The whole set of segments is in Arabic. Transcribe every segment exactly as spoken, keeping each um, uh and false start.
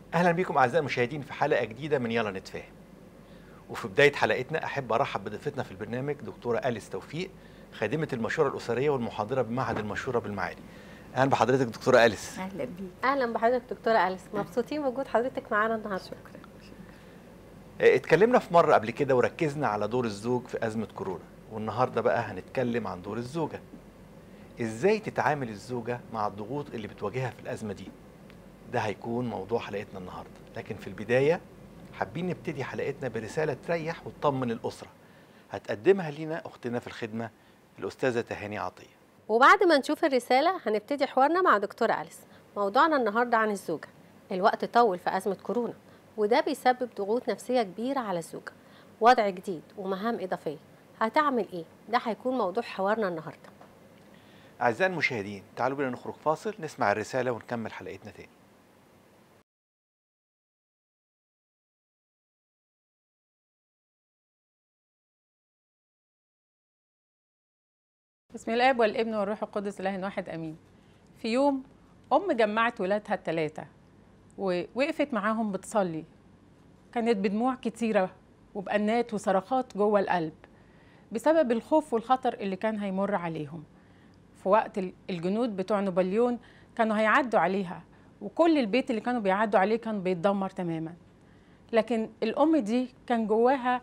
اهلا بكم اعزائي المشاهدين في حلقه جديده من يلا نتفاهم. وفي بدايه حلقتنا احب ارحب بضيفتنا في البرنامج دكتوره أليس توفيق، خادمه المشوره الاسريه والمحاضره بمعهد المشوره بالمعالي. اهلا بحضرتك دكتوره أليس. اهلا بيك. اهلا بحضرتك دكتوره أليس، مبسوطين بوجود حضرتك معانا النهارده. شكرا. اتكلمنا في مره قبل كده وركزنا على دور الزوج في ازمه كورونا، والنهارده بقى هنتكلم عن دور الزوجه. ازاي تتعامل الزوجه مع الضغوط اللي بتواجهها في الازمه دي؟ ده هيكون موضوع حلقتنا النهارده، لكن في البدايه حابين نبتدي حلقتنا برساله تريح وتطمن الاسره هتقدمها لينا اختنا في الخدمه الاستاذه تهاني عطيه. وبعد ما نشوف الرساله هنبتدي حوارنا مع دكتوره أليس. موضوعنا النهارده عن الزوجه. الوقت طول في ازمه كورونا، وده بيسبب ضغوط نفسيه كبيره على الزوجه، وضع جديد ومهام اضافيه. هتعمل ايه؟ ده هيكون موضوع حوارنا النهارده. اعزائي المشاهدين، تعالوا بينا نخرج فاصل نسمع الرساله ونكمل حلقتنا تاني. بسم الاب والابن والروح القدس اله واحد امين. في يوم ام جمعت ولادها الثلاثه ووقفت معاهم بتصلي، كانت بدموع كتيره وبأنات وصرخات جوه القلب بسبب الخوف والخطر اللي كان هيمر عليهم. في وقت الجنود بتوع نابليون كانوا هيعدوا عليها، وكل البيت اللي كانوا بيعدوا عليه كان بيتدمر تماما. لكن الام دي كان جواها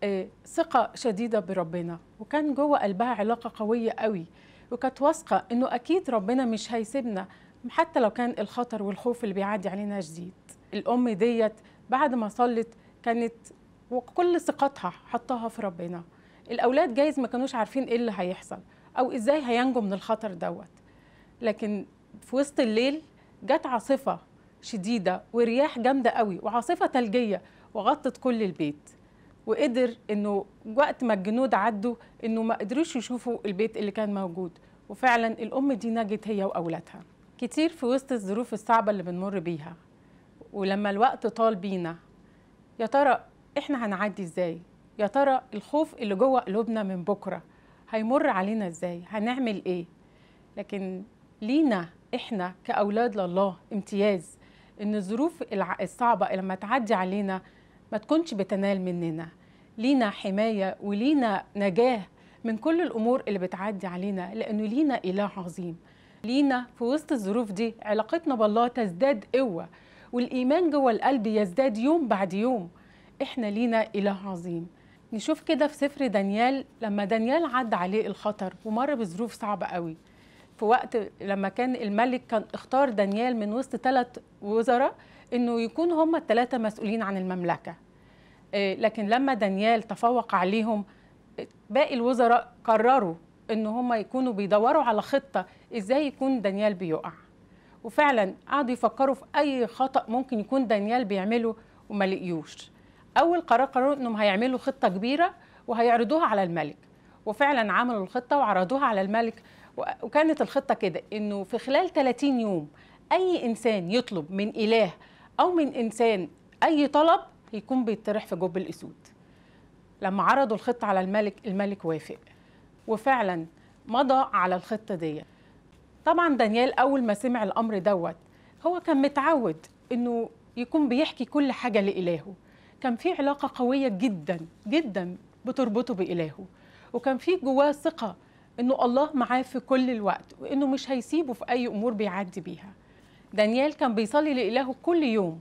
ثقة شديدة بربنا، وكان جوه قلبها علاقة قوية قوي، وكانت واثقة انه اكيد ربنا مش هيسيبنا حتى لو كان الخطر والخوف اللي بيعدي علينا شديد. الام ديت بعد ما صلت كانت وكل ثقتها حطها في ربنا. الاولاد جايز ما كانوش عارفين ايه اللي هيحصل او ازاي هينجوا من الخطر دوت، لكن في وسط الليل جت عاصفة شديدة ورياح جامدة قوي وعاصفة ثلجية وغطت كل البيت، وقدر انه وقت ما الجنود عدوا انه ما قدروش يشوفوا البيت اللي كان موجود، وفعلا الام دي نجت هي واولادها. كتير في وسط الظروف الصعبه اللي بنمر بيها، ولما الوقت طال بينا يا ترى احنا هنعدي ازاي؟ يا ترى الخوف اللي جوه قلوبنا من بكره هيمر علينا ازاي؟ هنعمل ايه؟ لكن لينا احنا كاولاد لله امتياز ان الظروف الصعبه لما تعدي علينا ما تكونش بتنال مننا. لينا حماية ولينا نجاة من كل الأمور اللي بتعدي علينا، لأنه لينا إله عظيم. لينا في وسط الظروف دي علاقتنا بالله تزداد قوة، والإيمان جوه القلب يزداد يوم بعد يوم. إحنا لينا إله عظيم. نشوف كده في سفر دانيال، لما دانيال عدى عليه الخطر ومر بظروف صعبة قوي، في وقت لما كان الملك كان اختار دانيال من وسط ثلاث وزراء إنه يكونوا هم الثلاثة مسؤولين عن المملكة. لكن لما دانيال تفوق عليهم، باقي الوزراء قرروا ان هم يكونوا بيدوروا على خطة ازاي يكون دانيال بيقع، وفعلا قعدوا يفكروا في اي خطأ ممكن يكون دانيال بيعمله وما لقيوش. اول قرار قرروا انهم هيعملوا خطة كبيرة وهيعرضوها على الملك، وفعلا عملوا الخطة وعرضوها على الملك. وكانت الخطة كده انه في خلال ثلاثين يوم اي انسان يطلب من اله او من انسان اي طلب يكون بيطرح في جب الاسود. لما عرضوا الخطه على الملك، الملك وافق وفعلا مضى على الخطه دي. طبعا دانيال اول ما سمع الامر دوت، هو كان متعود انه يكون بيحكي كل حاجه لالهه، كان في علاقه قويه جدا جدا بتربطه بالهه، وكان في جواه ثقه انه الله معاه في كل الوقت وانه مش هيسيبه في اي امور بيعدي بيها. دانيال كان بيصلي لالهه كل يوم.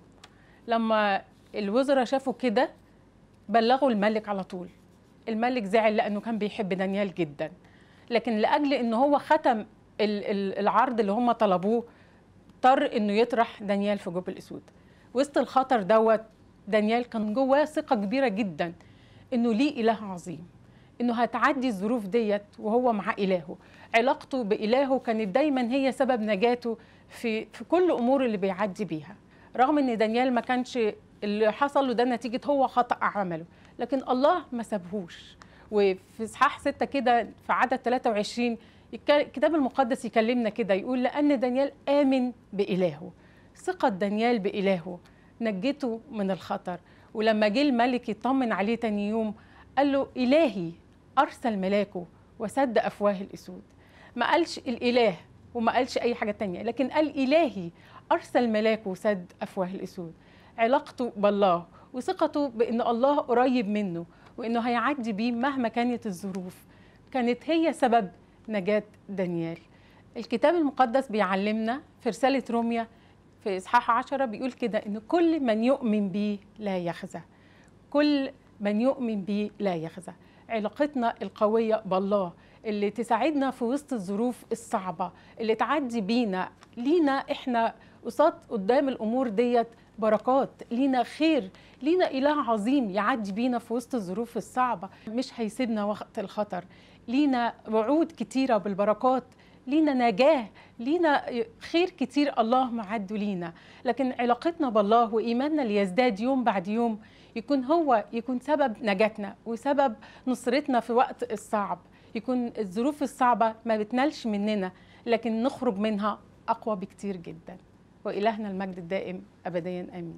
لما الوزراء شافوا كده بلغوا الملك على طول. الملك زعل لأنه كان بيحب دانيال جدا، لكن لأجل أنه هو ختم العرض اللي هم طلبوه اضطر أنه يطرح دانيال في جب الأسود. وسط الخطر دوت دانيال كان جواه ثقة كبيرة جدا أنه ليه إله عظيم، أنه هتعدي الظروف ديت وهو مع إلهه. علاقته بإلهه كانت دايما هي سبب نجاته في, في كل أمور اللي بيعدي بيها، رغم أن دانيال ما كانش اللي حصل له ده نتيجة هو خطأ عمله، لكن الله ما سابهوش. وفي إصحاح ستة كده في عدد ثلاثة وعشرين الكتاب المقدس يكلمنا كده، يقول لأن دانيال آمن بإلهه. ثقة دانيال بإلهه نجته من الخطر. ولما جه الملك يطمن عليه تاني يوم قال له إلهي أرسل ملاكه وسد أفواه الأسود. ما قالش الإله وما قالش أي حاجة تانية، لكن قال إلهي أرسل ملاكه وسد أفواه الأسود. علاقته بالله وثقته بأن الله قريب منه وأنه هيعدي بيه مهما كانت الظروف، كانت هي سبب نجاة دانيال. الكتاب المقدس بيعلمنا في رسالة روميا في إصحاح عشرة بيقول كده إن كل من يؤمن بيه لا يخزى، كل من يؤمن بيه لا يخزى. علاقتنا القوية بالله اللي تساعدنا في وسط الظروف الصعبة اللي تعدي بينا، لينا إحنا قصاد قدام الأمور ديت بركات، لينا خير، لينا إله عظيم يعدي بينا في وسط الظروف الصعبة، مش هيسيبنا وقت الخطر، لينا وعود كتيرة بالبركات، لينا نجاة، لينا خير كتير الله معده لينا. لكن علاقتنا بالله وإيماننا اللي يزداد يوم بعد يوم يكون هو يكون سبب نجاتنا وسبب نصرتنا في وقت الصعب، يكون الظروف الصعبة ما بتنالش مننا لكن نخرج منها أقوى بكتير جدا. وإلهنا المجد الدائم أبديا آمين.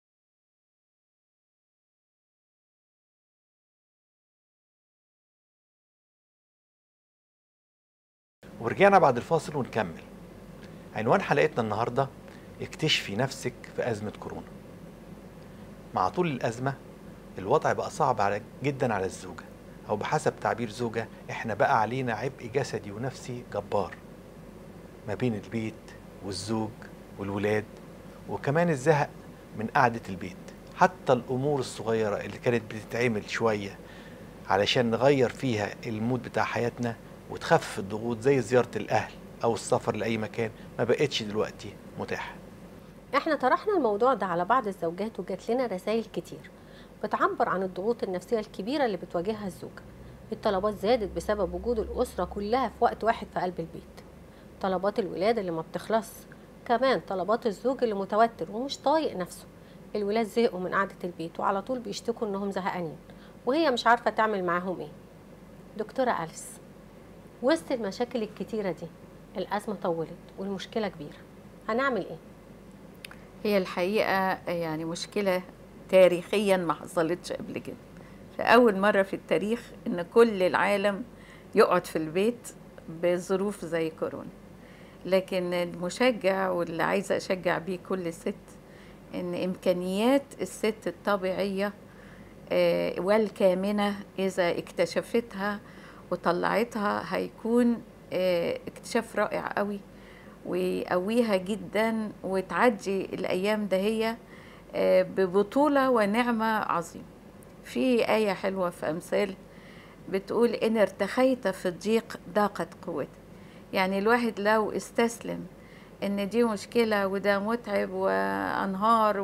ورجعنا بعد الفاصل ونكمل. عنوان حلقتنا النهاردة: اكتشفي نفسك في أزمة كورونا. مع طول الأزمة الوضع بقى صعب على جدا على الزوجة، أو بحسب تعبير زوجة احنا بقى علينا عبء جسدي ونفسي جبار ما بين البيت والزوج والولاد، وكمان الزهق من قعدة البيت. حتى الأمور الصغيرة اللي كانت بتتعمل شوية علشان نغير فيها المود بتاع حياتنا وتخفف الضغوط زي زيارة الأهل أو السفر لأي مكان ما بقتش دلوقتي متاحة. احنا طرحنا الموضوع ده على بعض الزوجات وجات لنا رسائل كتير بتعبر عن الضغوط النفسية الكبيرة اللي بتواجهها الزوجة. الطلبات زادت بسبب وجود الأسرة كلها في وقت واحد في قلب البيت، طلبات الولاد اللي ما بتخلص، كمان طلبات الزوج اللي متوتر ومش طايق نفسه. الولاد زهقوا من قعدة البيت وعلى طول بيشتكوا انهم زهقانين وهي مش عارفة تعمل معاهم ايه. دكتورة أليس، وسط المشاكل الكتيرة دي الأزمة طولت والمشكلة كبيرة، هنعمل ايه؟ هي الحقيقة يعني مشكلة تاريخيا ما حصلتش قبل كده، فأول مرة في التاريخ إن كل العالم يقعد في البيت بظروف زي كورونا. لكن المشجع واللي عايزة أشجع بيه كل ست إن إمكانيات الست الطبيعية والكامنة إذا اكتشفتها وطلعتها هيكون اكتشاف رائع قوي ويقويها جدا وتعدي الأيام ده هي ببطولة ونعمة عظيمة. في آية حلوة في أمثال بتقول إن ارتخيت في الضيق ضاقت قوتك. يعني الواحد لو استسلم إن دي مشكلة وده متعب وأنهار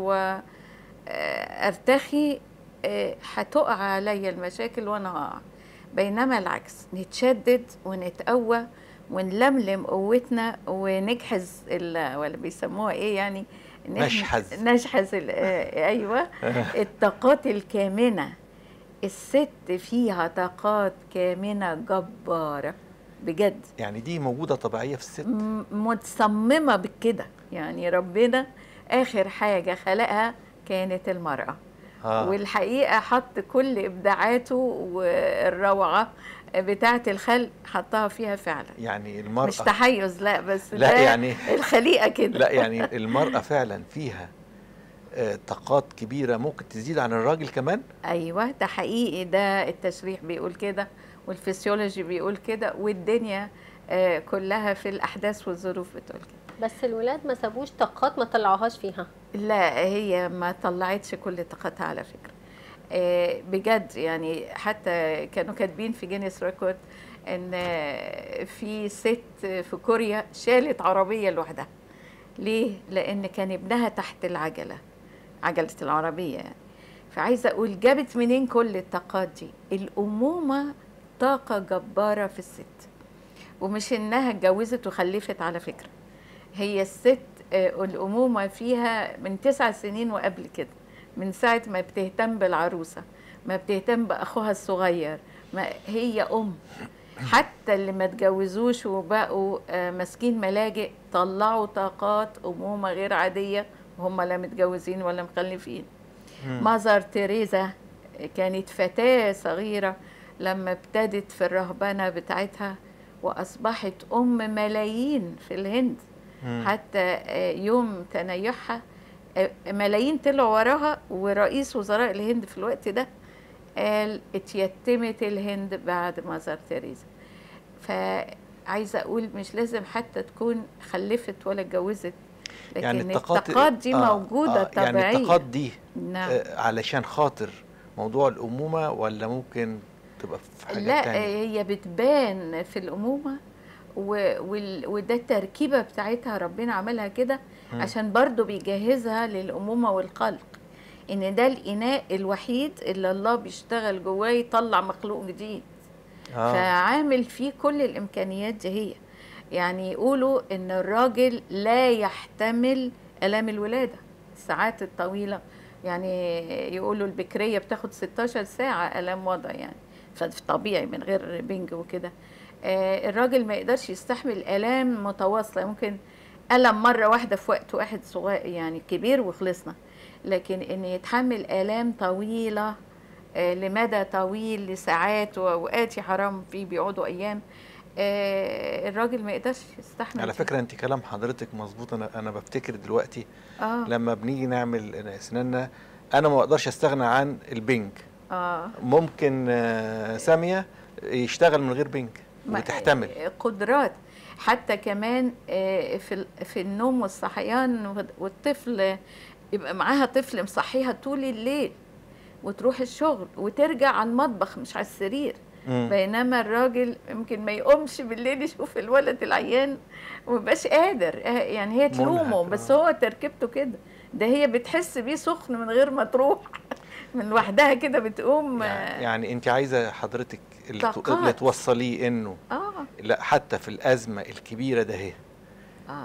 وأرتخي هتقع عليا المشاكل وأنا هقع، بينما العكس نتشدد ونتقوى ونلملم قوتنا ونجحز ولا بيسموها ايه يعني نشحذ نشحذ ايوه الطاقات الكامنه. الست فيها طاقات كامنه جباره بجد، يعني دي موجوده طبيعيه في الست، متصممه بكده. يعني ربنا اخر حاجه خلقها كانت المراه آه. والحقيقه حط كل ابداعاته والروعه بتاعة الخلق حطها فيها فعلا. يعني المرأة مش تحيز، لا بس لا يعني الخليقة كده. لا يعني المرأة فعلا فيها آه طاقات كبيرة ممكن تزيد عن الراجل كمان. أيوة ده حقيقي، ده التشريح بيقول كده والفسيولوجي بيقول كده والدنيا آه كلها في الأحداث والظروف بتقول كده. بس الولاد ما سابوش طاقات ما طلعوهاش فيها. لا هي ما طلعتش كل طاقتها على فكرة بجد. يعني حتى كانوا كاتبين في جينيس ريكورد ان في ست في كوريا شالت عربية لوحدها. ليه؟ لان كان ابنها تحت العجلة، عجلة العربية يعني. فعايزة اقول جابت منين كل الطاقات دي؟ الامومة طاقة جبارة في الست، ومش انها اتجوزت وخلفت على فكرة. هي الست الامومة فيها من تسع سنين وقبل كده، من ساعة ما بتهتم بالعروسة، ما بتهتم بأخوها الصغير، ما هي أم. حتى اللي ما تجوزوش وبقوا ماسكين ملاجئ طلعوا طاقات أمومة غير عادية وهم لا متجوزين ولا مخلفين. ماذر تيريزا كانت فتاة صغيرة لما ابتدت في الرهبنة بتاعتها وأصبحت أم ملايين في الهند. حتى يوم تنيحها ملايين طلعوا وراها، ورئيس وزراء الهند في الوقت ده قال اتيتمت الهند بعد مزار تريزا. فعايزه اقول مش لازم حتى تكون خلفت ولا اتجوزت، لكن يعني الطاقات الطاقات دي آه موجوده آه طبيعيه. يعني الطاقات دي نعم. آه علشان خاطر موضوع الامومه، ولا ممكن تبقى في حاجات لا تانية؟ هي بتبان في الامومه، و... وال... وده التركيبه بتاعتها ربنا عملها كده عشان برضو بيجهزها للامومه والخلق، ان ده الاناء الوحيد اللي الله بيشتغل جواه يطلع مخلوق جديد. آه. فعامل فيه كل الامكانيات دي. هي يعني يقولوا ان الراجل لا يحتمل الام الولاده الساعات الطويله، يعني يقولوا البكريه بتاخد ستاشر ساعه الام وضع، يعني فطبيعي من غير بنج وكده. آه الراجل ما يقدرش يستحمل الام متواصله، ممكن الم مره واحده في وقت واحد صغير يعني كبير وخلصنا، لكن ان يتحمل الام طويله آه لمدى طويل لساعات واوقات يا حرام فيه بيقعدوا ايام، آه الراجل ما يقدرش يستحمل. على فكره انت كلام حضرتك مظبوط. انا انا بفتكر دلوقتي آه. لما بنيجي نعمل اسناننا انا ما بقدرش استغنى عن البنج. اه ممكن آه ساميه يشتغل من غير بنج وتحتمل قدرات. حتى كمان آه في في النوم والصحيان، والطفل يبقى معاها طفل مصحيها طول الليل وتروح الشغل وترجع على المطبخ مش على السرير. مم. بينما الراجل يمكن ما يقومش بالليل يشوف الولد العيان ومبقاش قادر، يعني هي تلومه بس هو تركيبته كده. ده هي بتحس بيه سخن من غير ما تروح من لوحدها كده بتقوم. يعني, يعني انت عايزه حضرتك اللي, اللي توصليه انه آه. لا حتى في الازمه الكبيره ده هي آه.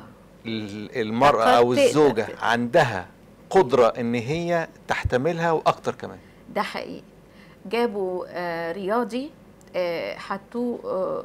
المراه او الزوجه عندها قدره ان هي تحتملها واكتر كمان. ده حقيقي. جابوا آه رياضي آه حطوه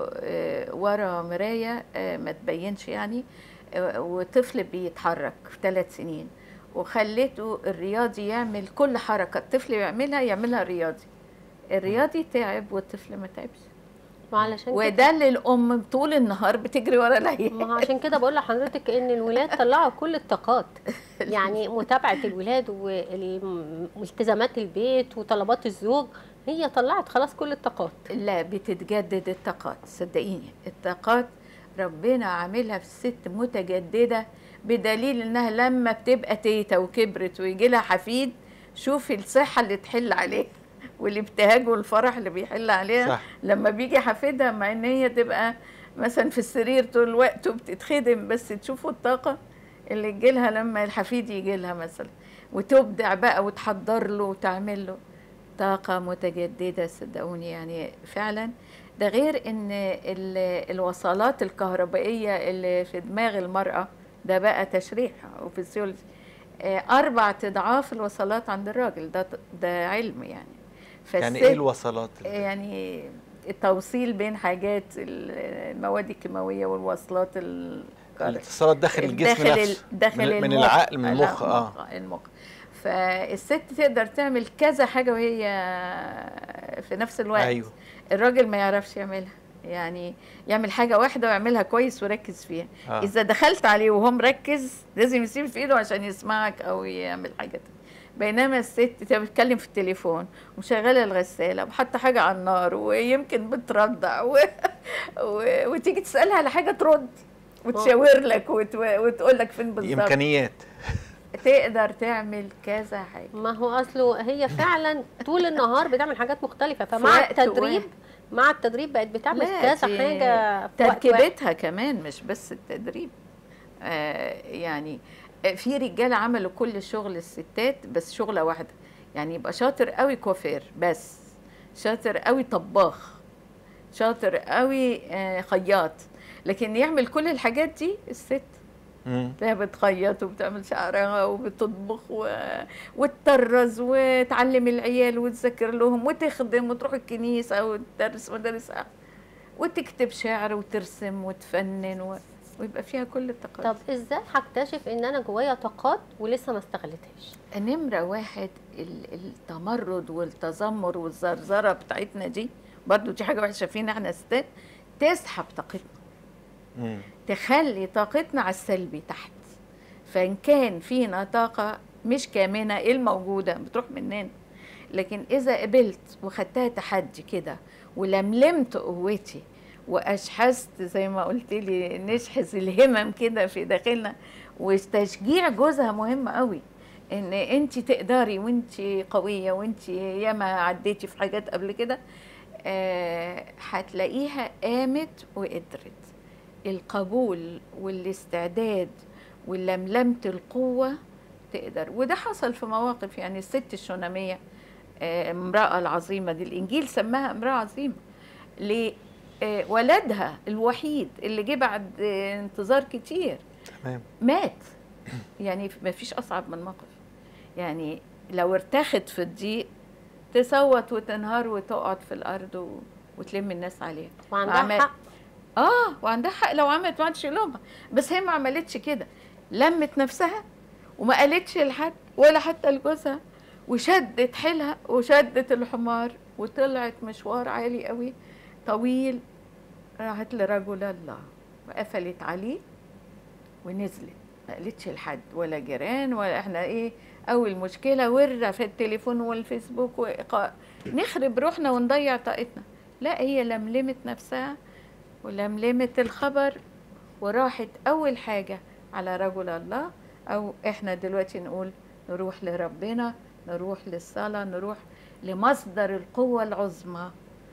آه ورا مرايه آه ما تبينش يعني، آه وطفل بيتحرك في ثلاث سنين، وخليته الرياضي يعمل كل حركه الطفل يعملها يعملها الرياضي. الرياضي تعب والطفل ما تعبش. وعلشان وده اللي الام طول النهار بتجري ورا العيال. ما عشان كده بقول لحضرتك ان الولاد طلعوا كل الطاقات، يعني متابعه الولاد والتزامات البيت وطلبات الزوج، هي طلعت خلاص كل الطاقات. لا بتتجدد الطاقات، صدقيني الطاقات ربنا عاملها في الست متجدده، بدليل انها لما بتبقى تيتا وكبرت ويجي لها حفيد شوفي الصحه اللي تحل عليها والابتهاج والفرح اللي بيحل عليها. صح. لما بيجي حفيدها مع ان هي تبقى مثلا في السرير طول الوقت وبتتخدم، بس تشوفوا الطاقه اللي تجي لها لما الحفيد يجي لها مثلا، وتبدع بقى وتحضر له وتعمل له. طاقه متجدده صدقوني يعني فعلا. ده غير ان الوصلات الكهربائيه اللي في دماغ المراه ده بقى تشريح وفسيولوجي اربع اضعاف الوصلات عند الراجل. ده ده علم يعني. يعني ايه الوصلات؟ يعني التوصيل بين حاجات المواد الكيماويه والوصلات الاتصالات داخل الجسم داخل نفسه، داخل من, من العقل من المخ. اه المخ. فالست تقدر تعمل كذا حاجه وهي في نفس الوقت. أيوه. الراجل ما يعرفش يعملها، يعني يعمل حاجه واحده ويعملها كويس وركز فيها. آه. اذا دخلت عليه وهو مركز لازم يسيب في ايده عشان يسمعك او يعمل حاجه تانية. بينما الست تبقى بتتكلم في التليفون ومشغله الغساله وحاطه حاجه على النار ويمكن بترضع و... و... وتيجي تسالها على حاجه ترد وتشاور لك وت... وتقول لك فين بالظبط. امكانيات تقدر تعمل كذا حاجه. ما هو اصله هي فعلا طول النهار بتعمل حاجات مختلفه، فمع التدريب و... مع التدريب بقت بتعمل كذا حاجه في تركيبتها كمان مش بس التدريب. آه يعني في رجاله عملوا كل شغل الستات بس شغله واحده، يعني يبقى شاطر قوي كوافير بس، شاطر قوي طباخ، شاطر قوي آه خياط، لكن يعمل كل الحاجات دي الست. هي بتخيط وبتعمل شعرها وبتطبخ و... وتطرز وتعلم العيال وتذكر لهم وتخدم وتروح الكنيسه وتدرس مدارسها وتكتب شعر وترسم وتفنن و... ويبقى فيها كل الطاقات. طب ازاي هكتشف ان انا جوايا طاقات ولسه ما استغلتهاش؟ نمره واحد التمرد والتذمر والزرزره بتاعتنا دي، برضو دي حاجه وحشه فينا احنا ستات، تسحب طاقتنا. مم. تخلي طاقتنا على السلبي تحت. فان كان فينا طاقه مش كامنه، ايه الموجوده بتروح مننا. لكن اذا قبلت وخدتها تحدي كده ولملمت قوتي واشحذت زي ما قلت لي نشحذ الهمم كده في داخلنا. وتشجيع جوزها مهم قوي، ان انت تقدري وانت قويه وانت ياما عديتي في حاجات قبل كده. آه هتلاقيها قامت وقدرت. القبول والاستعداد ولملمه القوه تقدر. وده حصل في مواقف، يعني الست الشوناميه آه امراه العظيمه دي، الانجيل سماها امراه عظيمه لولدها الوحيد اللي جه بعد آه انتظار كتير. تمام. مات. يعني ما فيش اصعب من موقف. يعني لو ارتخت في الضيق تصوت وتنهار وتقعد في الارض و... وتلم الناس عليها. وعندها وعمل... حق. اه وعندها حق، لو عملت ما عادش يلومها. بس هي ما عملتش كده، لمت نفسها وما قالتش لحد ولا حتى لجوزها، وشدت حيلها وشدت الحمار وطلعت مشوار عالي قوي طويل. راحت لرجل الله وقفلت عليه ونزلت، ما قالتش لحد ولا جيران ولا احنا ايه اول مشكله ورا في التليفون والفيسبوك وإيقاع. نخرب روحنا ونضيع طاقتنا. لا، هي لملمت نفسها ولملمت الخبر وراحت اول حاجه على رجل الله. او احنا دلوقتي نقول نروح لربنا، نروح للصلاه، نروح لمصدر القوه العظمى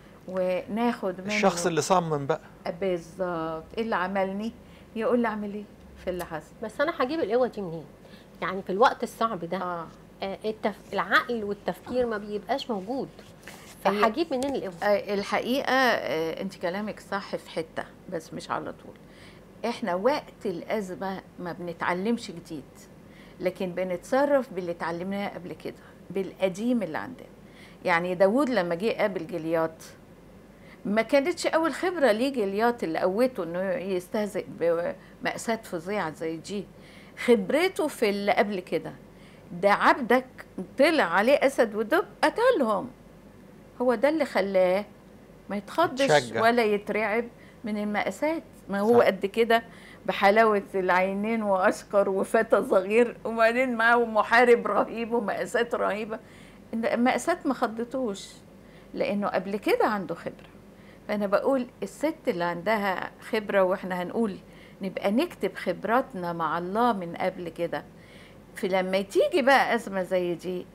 وناخد منه. الشخص اللي صمم بقى. بالظبط. ايه اللي عملني يقول لي اعمل ايه في اللي حصل. بس انا هجيب القوه دي منين؟ يعني في الوقت الصعب ده اه آه التف... العقل والتفكير ما بيبقاش موجود، هي- فهجيب منين القوه؟ آه، الحقيقه آه، انت كلامك صح في حته بس مش على طول. احنا وقت الازمه ما بنتعلمش جديد، لكن بنتصرف باللي اتعلمناه قبل كده، بالقديم اللي عندنا. يعني داوود لما جه قابل جليات ما كانتش اول خبره ليه جليات اللي قوته انه يستهزئ بمأساة فظيعه زي دي. خبرته في اللي قبل كده، ده عبدك طلع عليه اسد ودب قتلهم. هو ده اللي خلاه ما يتخضش يتشجع. ولا يترعب من المأساة. ما هو صح. قد كده بحلاوة العينين وأشقر وفتى صغير، وبعدين معه محارب رهيب ومأساة رهيبة. المأساة ما خضتوش لأنه قبل كده عنده خبرة. فأنا بقول الست اللي عندها خبرة، وإحنا هنقول نبقى نكتب خبراتنا مع الله من قبل كده، في لما تيجي بقى أزمة زي دي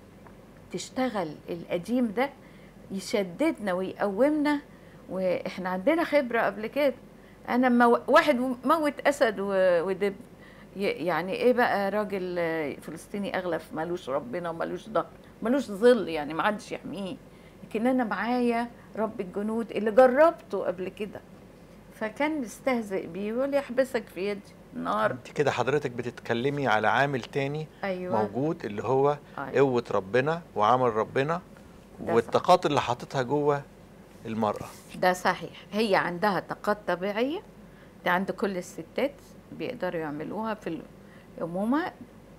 تشتغل القديم ده يشددنا ويقومنا. واحنا عندنا خبره قبل كده. انا مو... واحد موت اسد و- ودب، ي- يعني ايه بقى راجل آه، فلسطيني اغلف ملوش ربنا وملوش ظهر ملوش ظل، يعني ما حدش يحميه. لكن انا معايا رب الجنود اللي جربته قبل كده، فكان مستهزئ بيه ويقول لي احبسك في يدي النار. انت كده حضرتك بتتكلمي على عامل تاني ايوه موجود، اللي هو أيوة. قوة ربنا وعمل ربنا ده والطاقات اللي حاططها جوه المرأة. ده صحيح. هي عندها طاقات طبيعية، ده عند كل الستات بيقدروا يعملوها في الأمومة.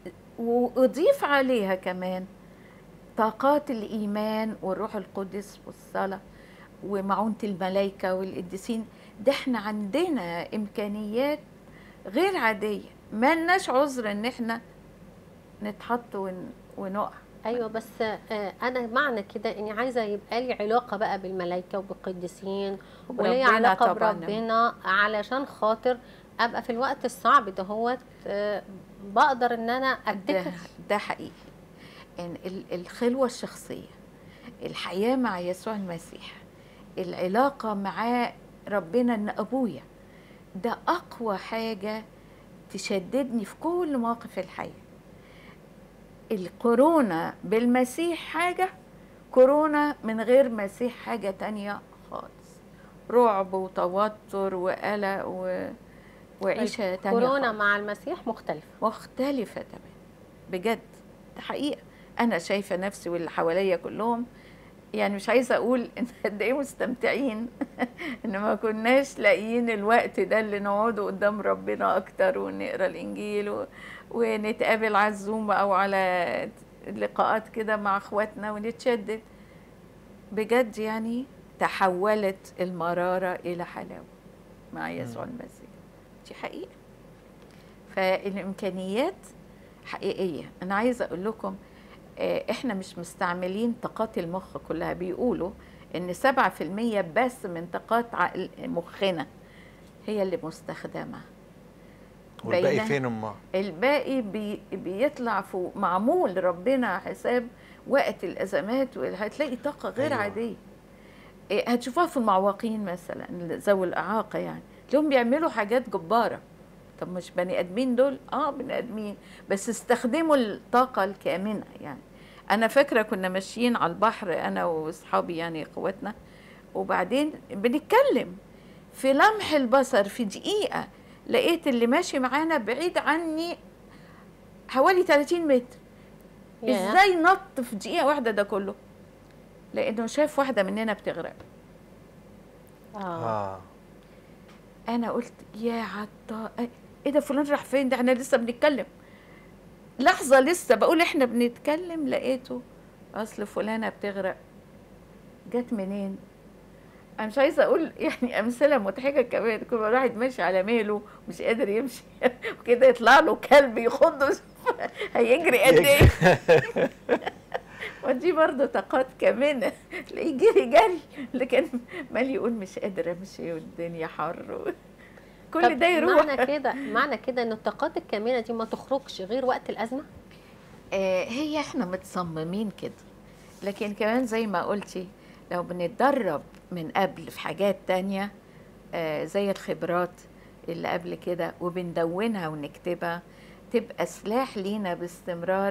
وأضيف عليها كمان طاقات الإيمان والروح القدس والصلاة ومعونة الملائكة والقديسين. ده احنا عندنا إمكانيات غير عادية، ما لناش عذر إن احنا نتحط ون- ونقع. ايوه بس آه انا معنى كده اني عايزه يبقى لي علاقه بقى بالملائكه وبالقديسين وليا وبربنا علاقه طبعاً. بربنا، علشان خاطر ابقى في الوقت الصعب دهوت آه بقدر ان انا ده, ابتكر. ده حقيقي. إن ال- الخلوة الشخصية، الحياة مع يسوع المسيح، العلاقة مع ربنا إن أبويا، ده أقوى حاجة تشددني في كل مواقف الحياة. الكورونا بالمسيح حاجة، كورونا من غير مسيح حاجة تانية خالص. رعب وتوتر وقلق و... وعيشة تانية كورونا خالص. مع المسيح مختلفه. مختلفة تماما بجد. ده حقيقة. أنا شايفة نفسي واللي حواليا كلهم، يعني مش عايزة أقول إن قد إيه مستمتعين إن ما كناش لاقيين الوقت ده اللي نقعده قدام ربنا أكتر ونقرأ الإنجيل و... ونتقابل على الزوم أو على لقاءات كده مع إخواتنا ونتشدد. بجد يعني تحولت المرارة إلى حلاوة مع يسوع المسيح. دي حقيقة. فالإمكانيات حقيقيه. انا عايزه اقول لكم احنا مش مستعملين طاقات المخ كلها. بيقولوا ان سبعة في المية بس من طاقات عقل مخنا هي اللي مستخدمه، والباقي فين امال؟ الباقي بي بيطلع فوق، معمول ربنا حساب وقت الازمات، وهتلاقي طاقه غير أيوة. عاديه. هتشوفوها في المعوقين مثلا، ذوي الاعاقه، يعني تلاقيهم بيعملوا حاجات جباره. طب مش بني ادمين دول؟ اه بني ادمين، بس استخدموا الطاقه الكامنه. يعني انا فاكره كنا ماشيين على البحر انا واصحابي، يعني اخواتنا، وبعدين بنتكلم، في لمح البصر في دقيقه لقيت اللي ماشي معانا بعيد عني حوالي ثلاثين متر. yeah. ازاي نط في دقيقه واحده ده كله؟ لانه شاف واحده مننا بتغرق. اه انا قلت يا عطا، ايه ده فلان راح فين؟ ده احنا لسه بنتكلم. لحظه لسه بقول احنا بنتكلم لقيته اصل فلانه بتغرق. جت منين؟ انا مش عايزه اقول يعني امثله مضحكه كمان. كل واحد ماشي على ميله مش قادر يمشي وكده يطلع له كلب يخضه هيجري قد ايه؟ ودي برضه طاقات كامنه. تلاقيه جري جري، لكن مال يقول مش قادر امشي والدنيا حر كل ده يروح. معنى كده معنى كده ان الطاقات الكامنه دي ما تخرجش غير وقت الازمه؟ آه هي احنا متصممين كده، لكن كمان زي ما قلتي لو بنتدرب من قبل في حاجات تانية آه زي الخبرات اللي قبل كده وبندونها ونكتبها، تبقى سلاح لينا باستمرار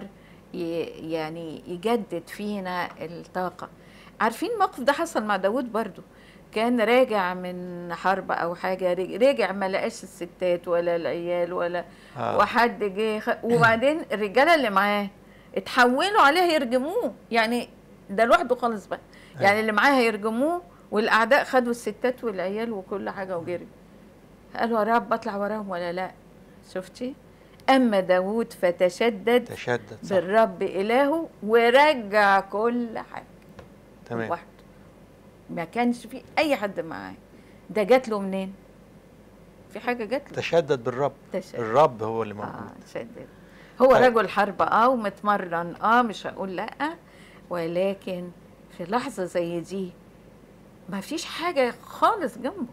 يعني يجدد فينا الطاقة. عارفين الموقف ده حصل مع داود برضو، كان راجع من حرب او حاجة، رجع ما لقاش الستات ولا العيال ولا آه. وحد جه، وبعدين الرجالة اللي معاه اتحولوا عليه يرجموه، يعني ده لوحده خالص بقى. يعني اللي معاه هيرجموه، والاعداء خدوا الستات والعيال وكل حاجه وجري. قالوا يا رب اطلع وراهم ولا لا؟ شفتي؟ اما داوود فتشدد تشدد صح. بالرب الهه ورجع كل حاجه تمام لوحده، ما كانش في اي حد معاه. ده جات له منين؟ في حاجه جات له، تشدد بالرب. تشدد. الرب هو اللي موجود. اه تشدد. هو طيب. رجل حرب اه ومتمرن اه مش هقول لا، ولكن في لحظة زي دي ما فيش حاجة خالص جنبه،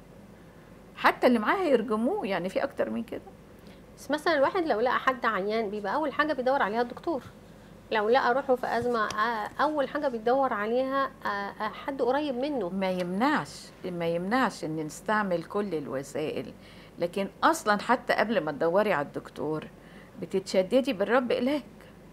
حتى اللي معاه هيرجموه. يعني في أكتر من كده. بس مثلا الواحد لو لقى حد عيان بيبقى أول حاجة بيدور عليها الدكتور. لو لقى روحه في أزمة أول حاجة بيدور عليها حد قريب منه. ما يمنعش ما يمنعش إن نستعمل كل الوسائل، لكن أصلا حتى قبل ما تدوري على الدكتور بتتشددي بالرب إلهك.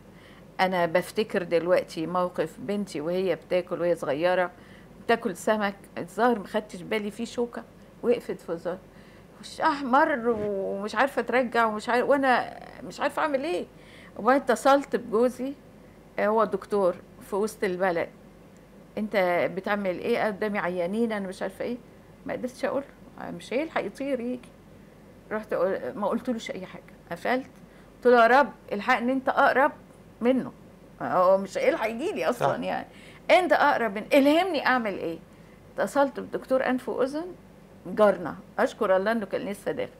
أنا بفتكر دلوقتي موقف بنتي وهي بتاكل وهي صغيرة، بتاكل سمك، الظاهر ما خدتش بالي فيه شوكة وقفت في الظهر، وش أحمر ومش عارفة ترجع ومش عارفة، وأنا مش عارفة أعمل إيه. وبعدين اتصلت بجوزي، هو دكتور في وسط البلد، أنت بتعمل إيه؟ قدامي عيانين أنا مش عارفة إيه. ما قدرتش أقول مش هيلحق يطير يجي. رحت ما قلتلوش أي حاجة، قفلت قلت له يا رب الحقني أنت أقرب منه، هو مش هيلحق يجي لي اصلا. صح. يعني انت اقرب من الهمني اعمل ايه. اتصلت بدكتور انف واذن جارنا، اشكر الله انه كان لسه داخل،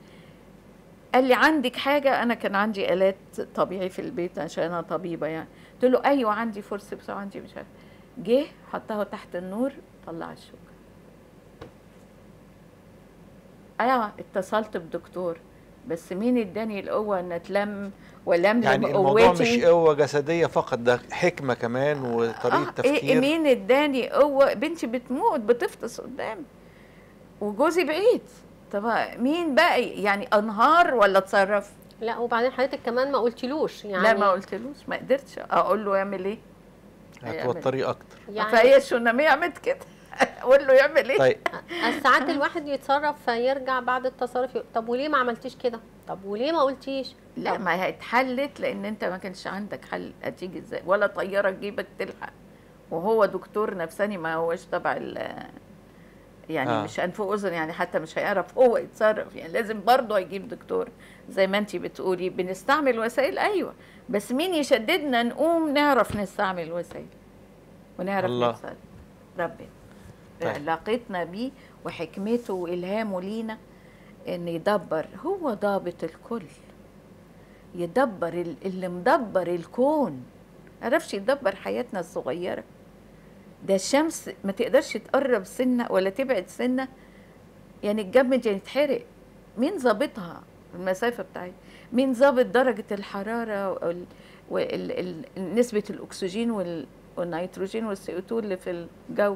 قال لي عندك حاجه؟ انا كان عندي الات طبيعي في البيت عشان انا طبيبه يعني. قلت له ايوه عندي فورسبس وعندي مش عارف. جه حطها تحت النور طلع الشوكه. ايوه اتصلت بدكتور، بس مين اداني القوه ان اتلم ولم يعني الموضوع مش قوه جسديه فقط، ده حكمه كمان وطريقه آه تفكير. إيه مين اداني قوه؟ بنتي بتموت بتفطس قدامي وجوزي بعيد. طب مين بقى يعني انهار ولا اتصرف؟ لا وبعدين حضرتك كمان ما قلتلوش يعني. لا ما قلتلوش، ما قدرتش اقول له يعمل ايه. هتوتريه اكتر يعني فهي الشناميه عملت كده اقول له يعمل ايه. طيب ساعات الواحد يتصرف فيرجع بعد التصرف، طب وليه ما عملتيش كده؟ طب وليه ما قلتيش؟ لا ما هي اتحلت لان انت ما كانش عندك حل. هتيجي ازاي؟ ولا طياره تجيبك تلحق، وهو دكتور نفساني ما هوش تبع يعني آه. مش انف واذن يعني، حتى مش هيعرف هو يتصرف يعني، لازم برضه هيجيب دكتور. زي ما انتي بتقولي بنستعمل وسائل ايوه، بس مين يشددنا نقوم نعرف نستعمل الوسائل ونعرف نتصرف؟ ربنا. طيب. علاقتنا بيه وحكمته والهامه لينا ان يدبر، هو ضابط الكل. يدبر ال- اللي مدبر الكون، عرفش يدبر حياتنا الصغيرة. ده الشمس ما تقدرش تقرب سنة ولا تبعد سنة، يعني تجمد يعني تحرق. مين ظابطها المسافة بتاعتها؟ مين ظابط درجة الحرارة وال- وال- ال- نسبة الأكسجين وال- والنيتروجين والسي او اتنين اللي في الجو؟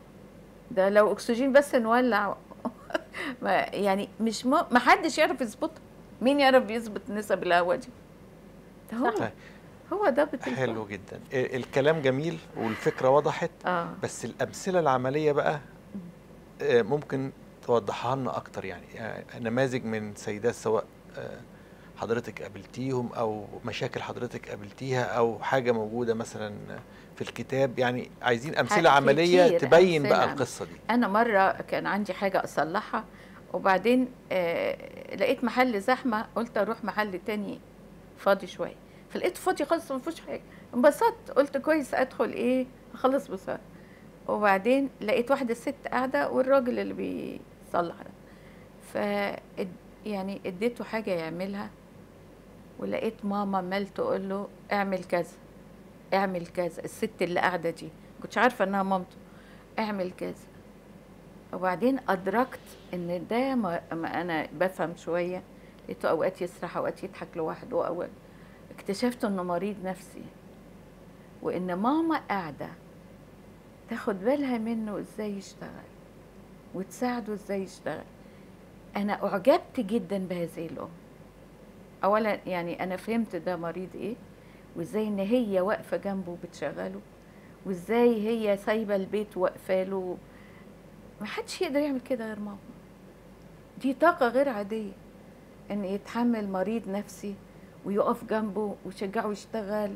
ده لو أكسجين بس نولع ما يعني مش ما, ما حدش يعرف يظبطها. مين يعرف يظبط نسب الهواء دي؟ ده هو صح. هو ضابط حلو جدا، ال- الكلام جميل والفكرة وضحت. اه بس الأمثلة العملية بقى آه، ممكن توضحها لنا أكتر، يعني آه، نماذج من سيدات سواء آه، حضرتك قابلتيهم أو مشاكل حضرتك قابلتيها أو حاجة موجودة مثلا في الكتاب، يعني عايزين أمثلة ح- عملية كتير تبين أمثلة بقى عم- القصة دي. انا مره كان عندي حاجه اصلحها، وبعدين آه لقيت محل زحمه، قلت اروح محل تاني فاضي شويه، فلقيت فاضي خالص ما فيهوش حاجه، انبسطت قلت كويس ادخل ايه اخلص بسرعه. وبعدين لقيت واحده ست قاعده والراجل اللي بيصلح ده، ف يعني اديته حاجه يعملها، ولقيت ماما عمال تقول له اعمل كذا اعمل كذا، الست اللي قاعده دي كنتش عارفه انها مامته، اعمل كذا. وبعدين ادركت ان ده ما, ما انا بفهم شويه، لقيته اوقات يسرح اوقات يضحك لوحده، اوقات اكتشفت انه مريض نفسي، وان ماما قاعده تاخد بالها منه ازاي يشتغل وتساعده ازاي يشتغل. انا اعجبت جدا بهذه الام. اولا يعني انا فهمت ده مريض ايه، وازاي ان هي واقفه جنبه بتشغله، وازاي هي سايبه البيت واقفه له. ما حدش يقدر يعمل كده غير ماما. دي طاقه غير عاديه ان يتحمل مريض نفسي ويقف جنبه ويشجعه يشتغل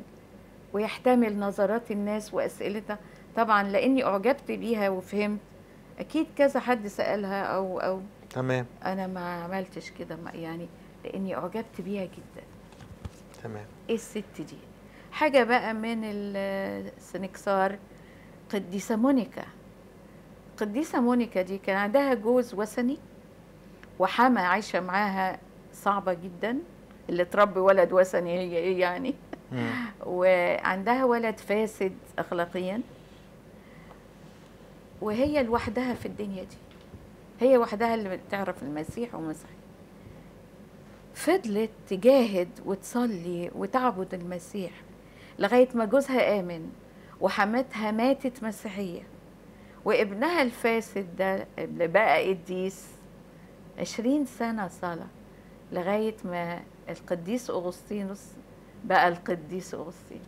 ويحتمل نظرات الناس واسئلتها. طبعا لاني اعجبت بيها وفهمت، اكيد كذا حد سالها او او تمام انا ما عملتش كده، ما- يعني لاني اعجبت بيها جدا. تمام. ايه الست دي؟ حاجه بقى من السنكسار، قديسه مونيكا. قديسه مونيكا دي كان عندها جوز وثني وحما عايشه معاها صعبه جدا، اللي تربي ولد وثني هي ايه يعني؟ مم. وعندها ولد فاسد اخلاقيا، وهي لوحدها في الدنيا دي، هي وحدها اللي بتعرف المسيح ومسيح. فضلت تجاهد وتصلي وتعبد المسيح لغاية ما جوزها آمن وحماتها ماتت مسيحية، وابنها الفاسد ده اللي بقى قديس عشرين سنة صلاة لغاية ما القديس أغسطينوس بقى القديس أغسطين.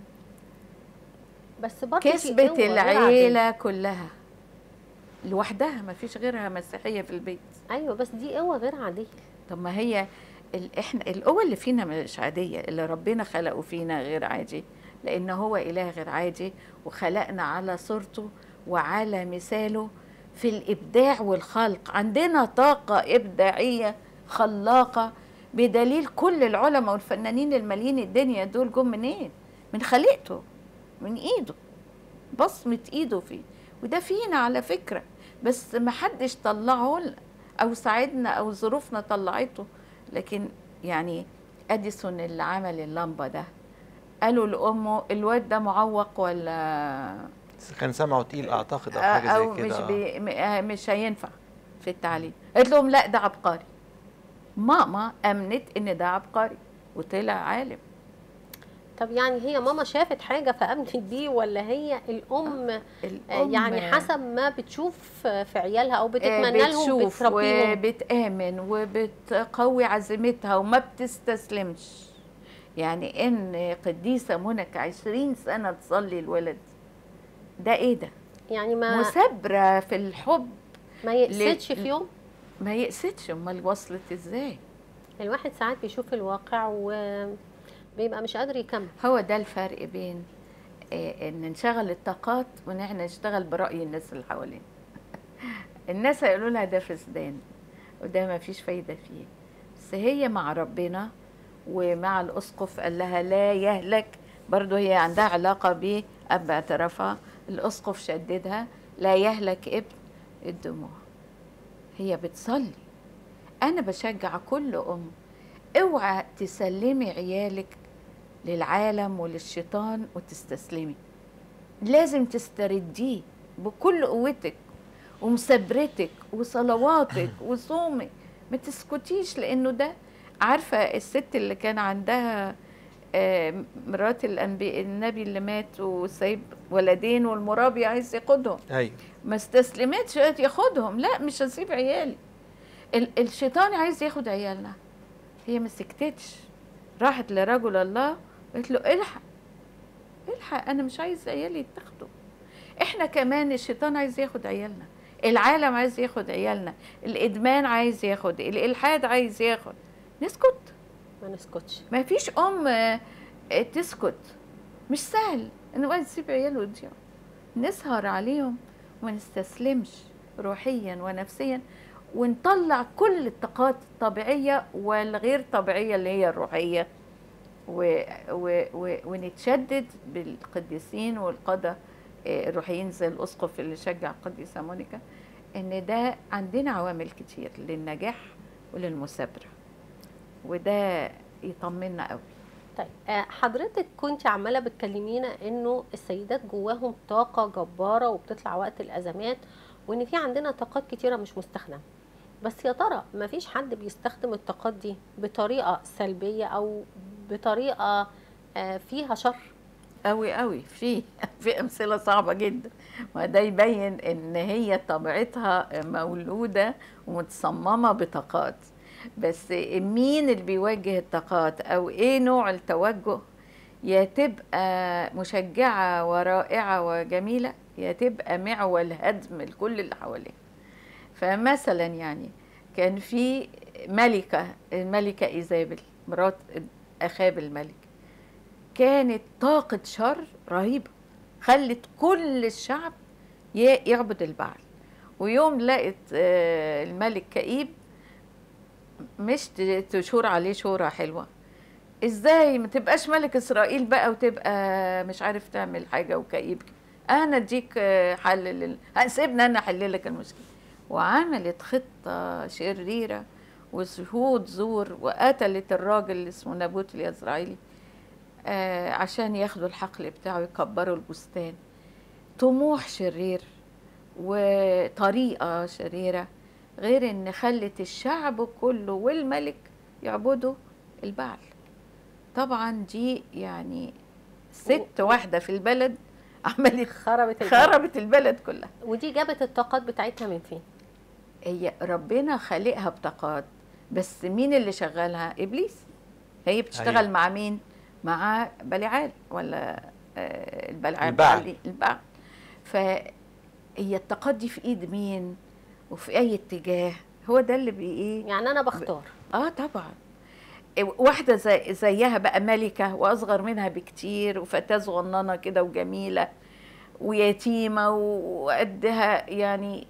بس برضه في كسبت قوة غير عادية. العيلة كلها لوحدها، ما فيش غيرها مسيحية في البيت. ايوه بس دي قوة غير عادية. طب ما هي ال... احنا القوة اللي فينا مش عادية، اللي ربنا خلقه فينا غير عادي، لأن هو إله غير عادي وخلقنا على صورته وعلى مثاله في الإبداع والخلق. عندنا طاقة إبداعية خلاقة، بدليل كل العلماء والفنانين المالين الدنيا دول جم منين؟ من خلقته، من إيده، بصمة إيده فيه. وده فينا على فكرة، بس ما حدش طلعه لنا أو ساعدنا أو ظروفنا طلعته. لكن يعني أديسون اللي عمل اللمبة ده قالوا لأمه الواد ده معوق ولا كان سمعه تقيل اعتقد او حاجه أو زي مش كده. بي م- مش هينفع في التعليم. قالت لهم لا ده عبقري. ماما أمنت إن ده عبقري وطلع عالم. طب يعني هي ماما شافت حاجة فأمنت بيه، ولا هي الأم آه، الأم يعني حسب ما بتشوف في عيالها أو بتتمنى لهم بتشوف بتربيهم؟ وبتآمن وبتقوي عزيمتها وما بتستسلمش. يعني ان قديسة مونيكا عشرين سنة تصلي الولد ده ايه ده؟ يعني ما مثابرة في الحب، ما يقسدش ل- في يوم. ما يقسدش. امال وصلت ازاي؟ الواحد ساعات بيشوف الواقع وبيبقى مش قادر يكمل. هو ده الفرق بين آه، ان نشغل الطاقات وان احنا نشتغل برأي الناس اللي حوالينا. الناس هيقولوا لها ده فسدان وده ما فيش فايدة فيه، بس هي مع ربنا ومع الأسقف قال لها لا يهلك. برضو هي عندها علاقة بيه، أب اعترفها، الأسقف شددها لا يهلك ابن الدموع. هي بتصلي. أنا بشجع كل أم اوعى تسلمي عيالك للعالم وللشيطان وتستسلمي، لازم تسترديه بكل قوتك ومثابرتك وصلواتك وصومك، ما تسكتيش. لانه ده، عارفه الست اللي كان عندها آه، مرات الانبياء النبي اللي مات وسايب ولدين والمرابي عايز ياخدهم، ايوه ما استسلمتش، قالت ياخدهم، لا مش هسيب عيالي. ال- الشيطان عايز ياخد عيالنا، هي ما سكتتش، راحت لرجل الله قالت له الحق الحق، انا مش عايز عيالي يتاخدوا. احنا كمان الشيطان عايز ياخد عيالنا، العالم عايز ياخد عيالنا، الادمان عايز ياخد، الالحاد عايز ياخد. نسكت؟ ما نسكتش. ما فيش ام آه، آه، تسكت. مش سهل ان الواحد يسيب عياله يضيعوا، نسهر عليهم وما نستسلمش روحيا ونفسيا، ونطلع كل الطاقات الطبيعيه والغير طبيعيه اللي هي الروحيه، و و و ونتشدد بالقديسين والقادة آه، الروحيين زي الأسقف اللي شجع القديسة مونيكا، إن ده عندنا عوامل كتير للنجاح وللمثابرة، وده يطمنا قوي. طيب آه، حضرتك كنت عماله بتكلمينا انه السيدات جواهم طاقه جباره وبتطلع وقت الازمات، وان في عندنا طاقات كتيره مش مستخدمه. بس يا ترى ما فيش حد بيستخدم الطاقات دي بطريقه سلبيه او بطريقه آه، فيها شر؟ قوي قوي، في في أمثلة صعبة جدا، وده يبين إن هي طبيعتها مولودة ومتصممة بطاقات. بس مين اللي بيوجه الطاقات أو إيه نوع التوجه؟ يا تبقى مشجعة ورائعة وجميلة، يا تبقى معول هدم لكل اللي حواليها. فمثلا يعني كان في ملكة، الملكة إيزابل مرات أخاب الملك، كانت طاقة شر رهيبة، خلت كل الشعب ي- يعبد البعل. ويوم لقت آه، الملك كئيب، مش ت- تشور عليه شورى حلوة، ازاي ما تبقاش ملك اسرائيل بقى وتبقى مش عارف تعمل حاجة وكئيب كده؟ انا اديك آه، حل لل... سيبني انا احل لك المشكلة. وعملت خطة شريرة وشهود زور، وقتلت الراجل اللي اسمه نابوت اليزرعيلي آه عشان ياخدوا الحقل بتاعه يكبروا البستان. طموح شرير وطريقة شريرة، غير ان خلت الشعب كله والملك يعبدوا البعل. طبعا دي يعني ست واحدة في البلد عملت خربت البلد. خربت البلد كلها. ودي جابت الطاقات بتاعتها من فين؟ هي ربنا خالقها بطاقات، بس مين اللي شغالها؟ ابليس. هي بتشتغل أيوة. مع مين؟ مع بليعال ولا آه، البلعال البعل. البعل. فهي الطاقات دي في ايد مين وفي اي اتجاه؟ هو ده اللي بي ايه. يعني انا بختار. اه طبعا. واحده زي زيها بقى ملكه واصغر منها بكتير، وفتاه صغننه كده وجميله ويتيمه وقدها، يعني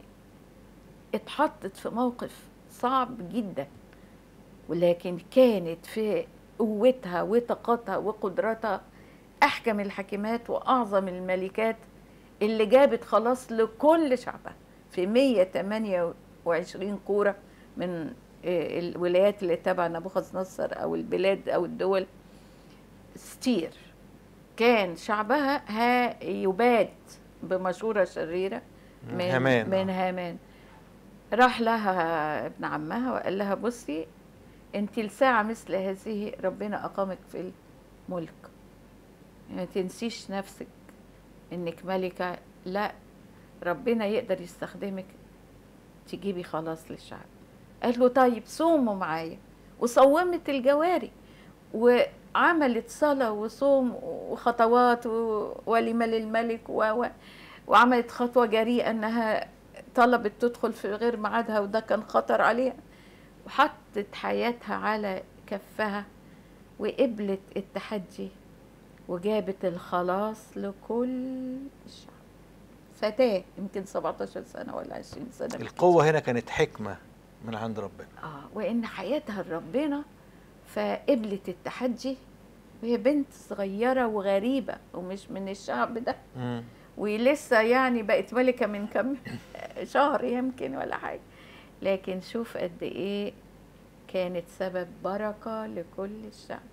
اتحطت في موقف صعب جدا، ولكن كانت في قوتها وطاقتها وقدرتها احكم الحاكمات واعظم الملكات، اللي جابت خلاص لكل شعبها في مية وتمانية وعشرين قوره من آه، الولايات اللي تبع نبوخذ نصر او البلاد او الدول ستير. كان شعبها ها يباد بمشوره شريره من هامان. من هامان. راح لها ابن عمها وقال لها بصي، انت لساعة مثل هذه ربنا أقامك في الملك، ما تنسيش نفسك انك ملكة، لا ربنا يقدر يستخدمك تجيبي خلاص للشعب. قال له طيب صوموا معايا، وصومت الجواري وعملت صلاة وصوم وخطوات وليمة للملك و... وعملت خطوة جريئة انها طلبت تدخل في غير ميعادها، وده كان خطر عليها، وحطت حياتها على كفها وقبلت التحدي وجابت الخلاص لكل الشعب. فتاة يمكن سبعتاشر سنة ولا عشرين سنة. القوة هنا كانت حكمة من عند ربنا. اه وإن حياتها لربنا، فقبلت التحدي، وهي بنت صغيرة وغريبة ومش من الشعب ده، مم. ولسه يعني بقت ملكة من كم شهر يمكن ولا حاجة. لكن شوف قد ايه كانت سبب بركة لكل الشعب.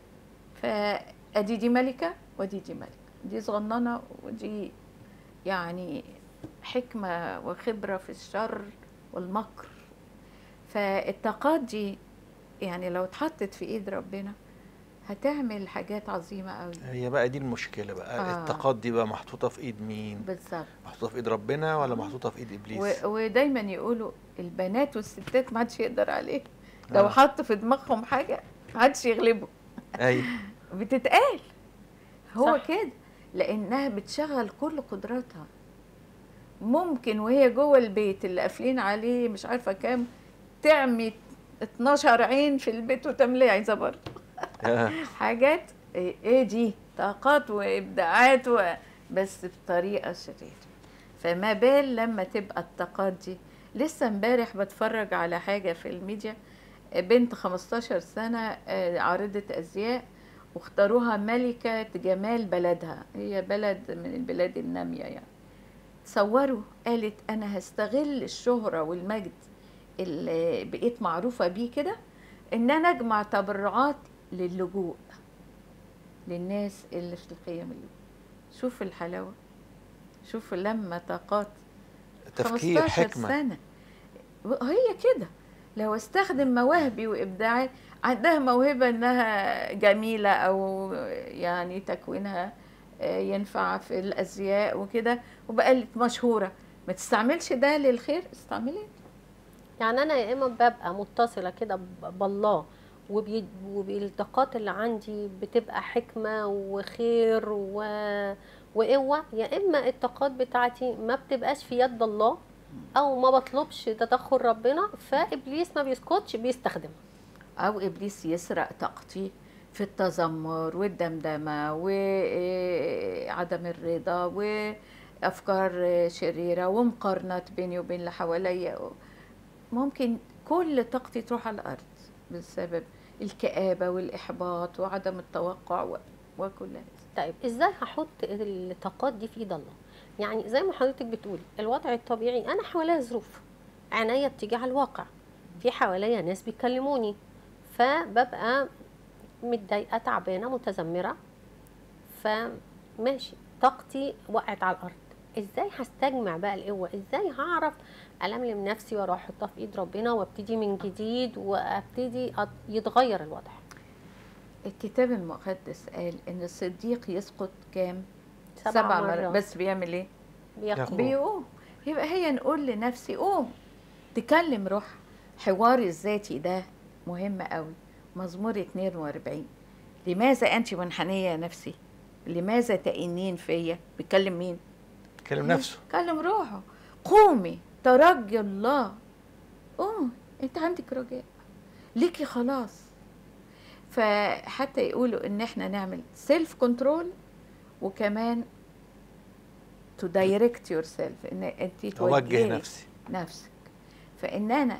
فأدي دي ملكة ودي دي ملكة، دي صغننة ودي يعني حكمة وخبرة في الشر والمكر. فالطاقات دي يعني لو اتحطت في ايد ربنا هتعمل حاجات عظيمة قوي. هي بقى دي المشكله بقى، آه. الطاقات دي بقى محطوطه في ايد مين؟ بالظبط. محطوطه في ايد ربنا ولا محطوطه في ايد ابليس؟ و- ودايما يقولوا البنات والستات ما حدش يقدر عليه، لو آه. حط في دماغهم حاجة ما حدش يغلبه. ايوه بتتقال هو صح. كده، لانها بتشغل كل قدراتها. ممكن وهي جوه البيت اللي قافلين عليه مش عارفه كام تعمي اتناشر عين في البيت وتملي عايزه برضه آه. حاجات ايه إيه دي طاقات وابداعات و... بس بطريقه شريره. فما بال لما تبقى الطاقات دي. لسه امبارح بتفرج على حاجه في الميديا، بنت خمستاشر سنه آه، عارضه ازياء، واختاروها ملكه جمال بلدها، هي بلد من البلاد الناميه يعني. صوروا قالت انا هستغل الشهرة والمجد اللي بقيت معروفة بيه كده، ان انا اجمع تبرعات للجوء للناس اللي في الخيام اللجوء. شوف الحلاوة، شوف لما طاقات تفكير خمستاشر حكمه. سنة هي كده. لو استخدم مواهبي وابداعات، عندها موهبة انها جميلة او يعني تكوينها ينفع في الازياء وكده وبقت مشهوره، ما تستعملش ده للخير، استعملي. يعني انا يا اما ببقى متصله كده ب- بالله، وبي- وبالطاقات اللي عندي بتبقى حكمه وخير و... وقوه، يا اما الطاقات بتاعتي ما بتبقاش في يد الله، او ما بطلبش تدخل ربنا، فابليس ما بيسكتش بيستخدمها. او ابليس يسرق طاقتي في التذمر والدمدمه وعدم الرضا وافكار شريره ومقارنات بيني وبين اللي حواليا. ممكن كل طاقتي تروح على الارض بسبب الكآبه والاحباط وعدم التوقع و- وكل هذا. طيب ازاي هحط الطاقات دي في ايد الله؟ يعني زي ما حضرتك بتقولي الوضع الطبيعي انا حواليا ظروف، عينيا بتيجي على الواقع، في حواليا ناس بيكلموني، فببقى متضايقه تعبانه متذمره، فماشي طاقتي وقعت على الارض. ازاي هستجمع بقى القوه؟ ازاي هعرف الملم نفسي واروح احطها في ايد ربنا وابتدي من جديد وابتدي أت- يتغير الوضع؟ الكتاب المقدس قال ان الصديق يسقط كام؟ سبع سبع مرات، مرات. بس بيعمل ايه؟ بيقوم. بيقوم. يبقى هي نقول لنفسي قوم، تكلم روح. حوار الذاتي ده مهم قوي. مزمور اتنين واربعين، لماذا انت منحنيه يا نفسي؟ لماذا تئنين فيا؟ بيكلم مين؟ كلم نفسه. كلم روحه. قومي ترجي الله، قومي انت عندك رجاء ليكي خلاص. فحتى يقولوا ان احنا نعمل سيلف كنترول، وكمان تو دايركت يور سيلف، ان انت اوجه توجهي نفسي، نفسك. فان انا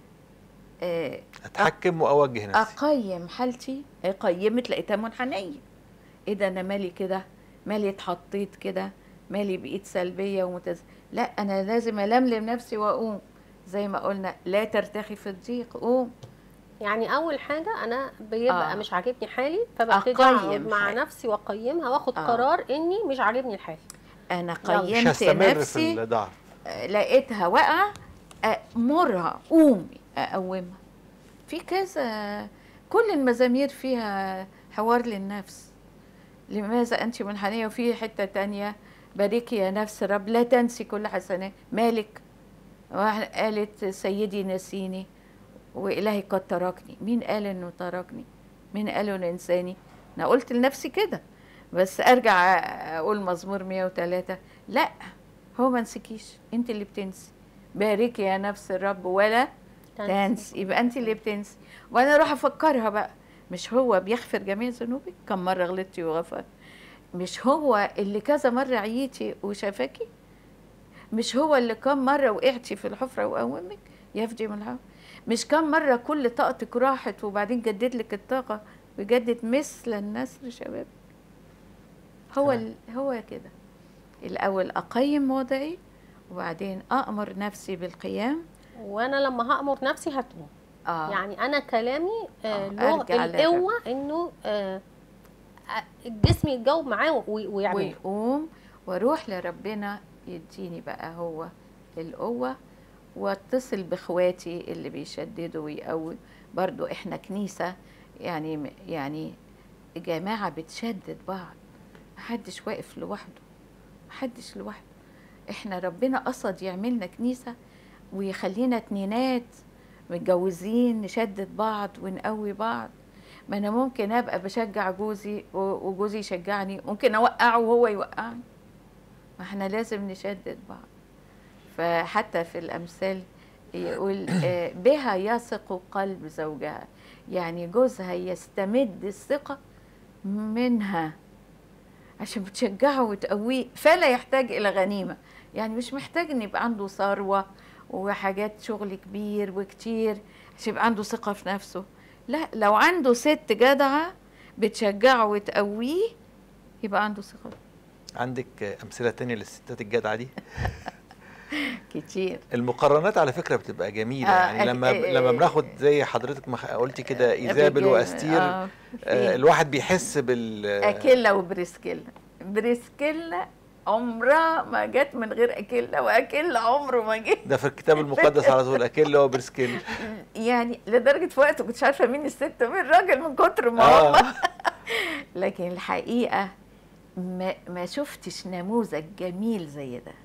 آه، اتحكم واوجه نفسي. اقيم حالتي، قيمت لقيتها منحنيه. ايه ده انا مالي كده؟ مالي اتحطيت كده؟ مالي بقيت سلبيه ومتز... لا انا لازم الملم نفسي واقوم. زي ما قلنا لا ترتخي في الضيق، قوم. يعني اول حاجه انا بيبقى آه. آه. مش عاجبني حالي، فببتدي أقيم اقعد مع حالي. نفسي واقيمها واخد آه. آه. قرار اني مش عاجبني الحال. انا يلا. مش قيمت هستمر في نفسي، الضعف. آه، لقيتها واقعه، امرها قومي اقومها. في كذا، كل المزامير فيها حوار للنفس. لماذا انت منحنيه؟ وفي حته تانية باركي يا نفس رب لا تنسي كل حسنات مالك. واحد قالت سيدي نسيني والهي قد تركني. مين قال انه تركني؟ مين قال انه انساني؟ انا قلت لنفسي كده، بس ارجع اقول مزمور مية وتلاتة، لا هو ما نسيكيش، انت اللي بتنسي. باركي يا نفس الرب ولا تنسي، يبقى انت اللي بتنسي. وانا اروح افكرها بقى، مش هو بيغفر جميع ذنوبك؟ كم مره غلطتي وغفر؟ مش هو اللي كذا مره عييتي وشافاكي؟ مش هو اللي كم مره وقعتي في الحفره وقومك يفدي من الحفره؟ مش كم مره كل طاقتك راحت وبعدين جدد لك الطاقه وجدد مثل النسر شباب؟ هو ال... هو كده. الاول اقيم وضعي، وبعدين امر نفسي بالقيام. وانا لما هامر نفسي هتقوم. آه. يعني انا كلامي آه آه، له أرجع القوه انه آه آه، الجسم يتجاوب معاه وي- ويعمل. ويقوم واروح لربنا يديني بقى هو القوة، واتصل باخواتي اللي بيشددوا ويقوي. برضو احنا كنيسة يعني يعني جماعة بتشدد بعض، محدش واقف لوحده، محدش لوحده. احنا ربنا قصد يعملنا كنيسة ويخلينا اتنينات متجوزين نشدد بعض ونقوي بعض. ما انا ممكن ابقى بشجع جوزي و- وجوزي يشجعني، ممكن اوقعه وهو يوقعني. ما احنا لازم نشدد بعض. فحتى في الامثال يقول آه، بها يثق قلب زوجها، يعني جوزها يستمد الثقة منها عشان بتشجعه وتقويه، فلا يحتاج إلى غنيمة. يعني مش محتاج إن يبقى عنده ثروة وحاجات شغل كبير وكتير عشان يبقى عنده ثقة في نفسه. لا، لو عنده ست جدعة بتشجعه وتقويه يبقى عنده ثقة. عندك امثله تانية للستات الجدعه دي؟ كتير. المقارنات على فكره بتبقى جميله، آه، يعني لما آه، لما بناخد زي حضرتك ما قلتي كده ايزابل أبيجايل، واستير، آه، آه في الواحد بيحس بال أكيلا وبريسكيلا. بريسكيلا عمرها ما جت من غير أكيلا، وأكيلا عمره ما جه. ده في الكتاب المقدس على طول اكيلا وبرسكيلا. يعني لدرجة في وقت كنتش عارفة مين الست ومين الراجل من كتر ما آه. هم. لكن الحقيقة ما, ما شفتش نموذج جميل زي ده.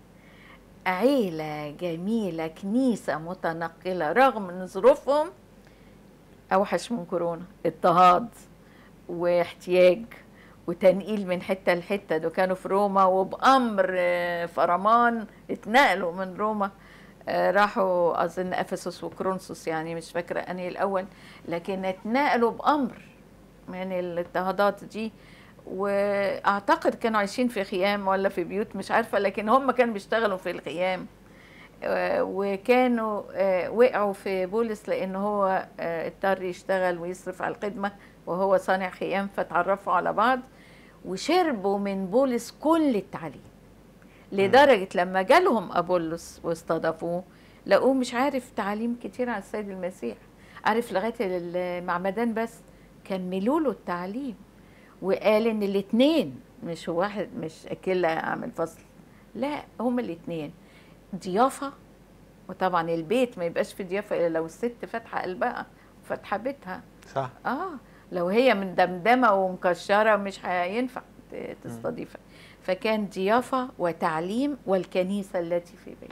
عيلة جميلة، كنيسة متنقلة رغم ان ظروفهم اوحش من كورونا، اضطهاد واحتياج وتنقيل من حتة لحتة. دول كانوا في روما وبأمر آه، فرمان اتنقلوا من روما، آه، راحوا أظن أفسس وكرونسوس، يعني مش فاكرة أنهي الأول، لكن اتنقلوا بأمر من الاضطهادات دي. وأعتقد كانوا عايشين في خيام ولا في بيوت مش عارفة، لكن هم كانوا بيشتغلوا في الخيام. آه، وكانوا آه، وقعوا في بولس لأن هو آه، اضطر يشتغل ويصرف على الخدمة وهو صانع خيام، فتعرفوا على بعض وشربوا من بولس كل التعليم. لدرجة لما جالهم أبولس واستضافوه لقوه مش عارف تعليم كتير عن السيد المسيح، عارف لغاية المعمدان بس. كملوا له التعليم وقال إن الاتنين مش واحد، مش أكيلا عامل فصل، لا هما الاتنين ضيافة. وطبعا البيت ما يبقاش في ضيافة إلا لو الست فاتحة قلبها وفاتحة بيتها. صح. اه لو هي من دمدمة ومكشرة مش هينفع ت- تستضيفها. فكان ضيافة وتعليم والكنيسة التي في بيتك.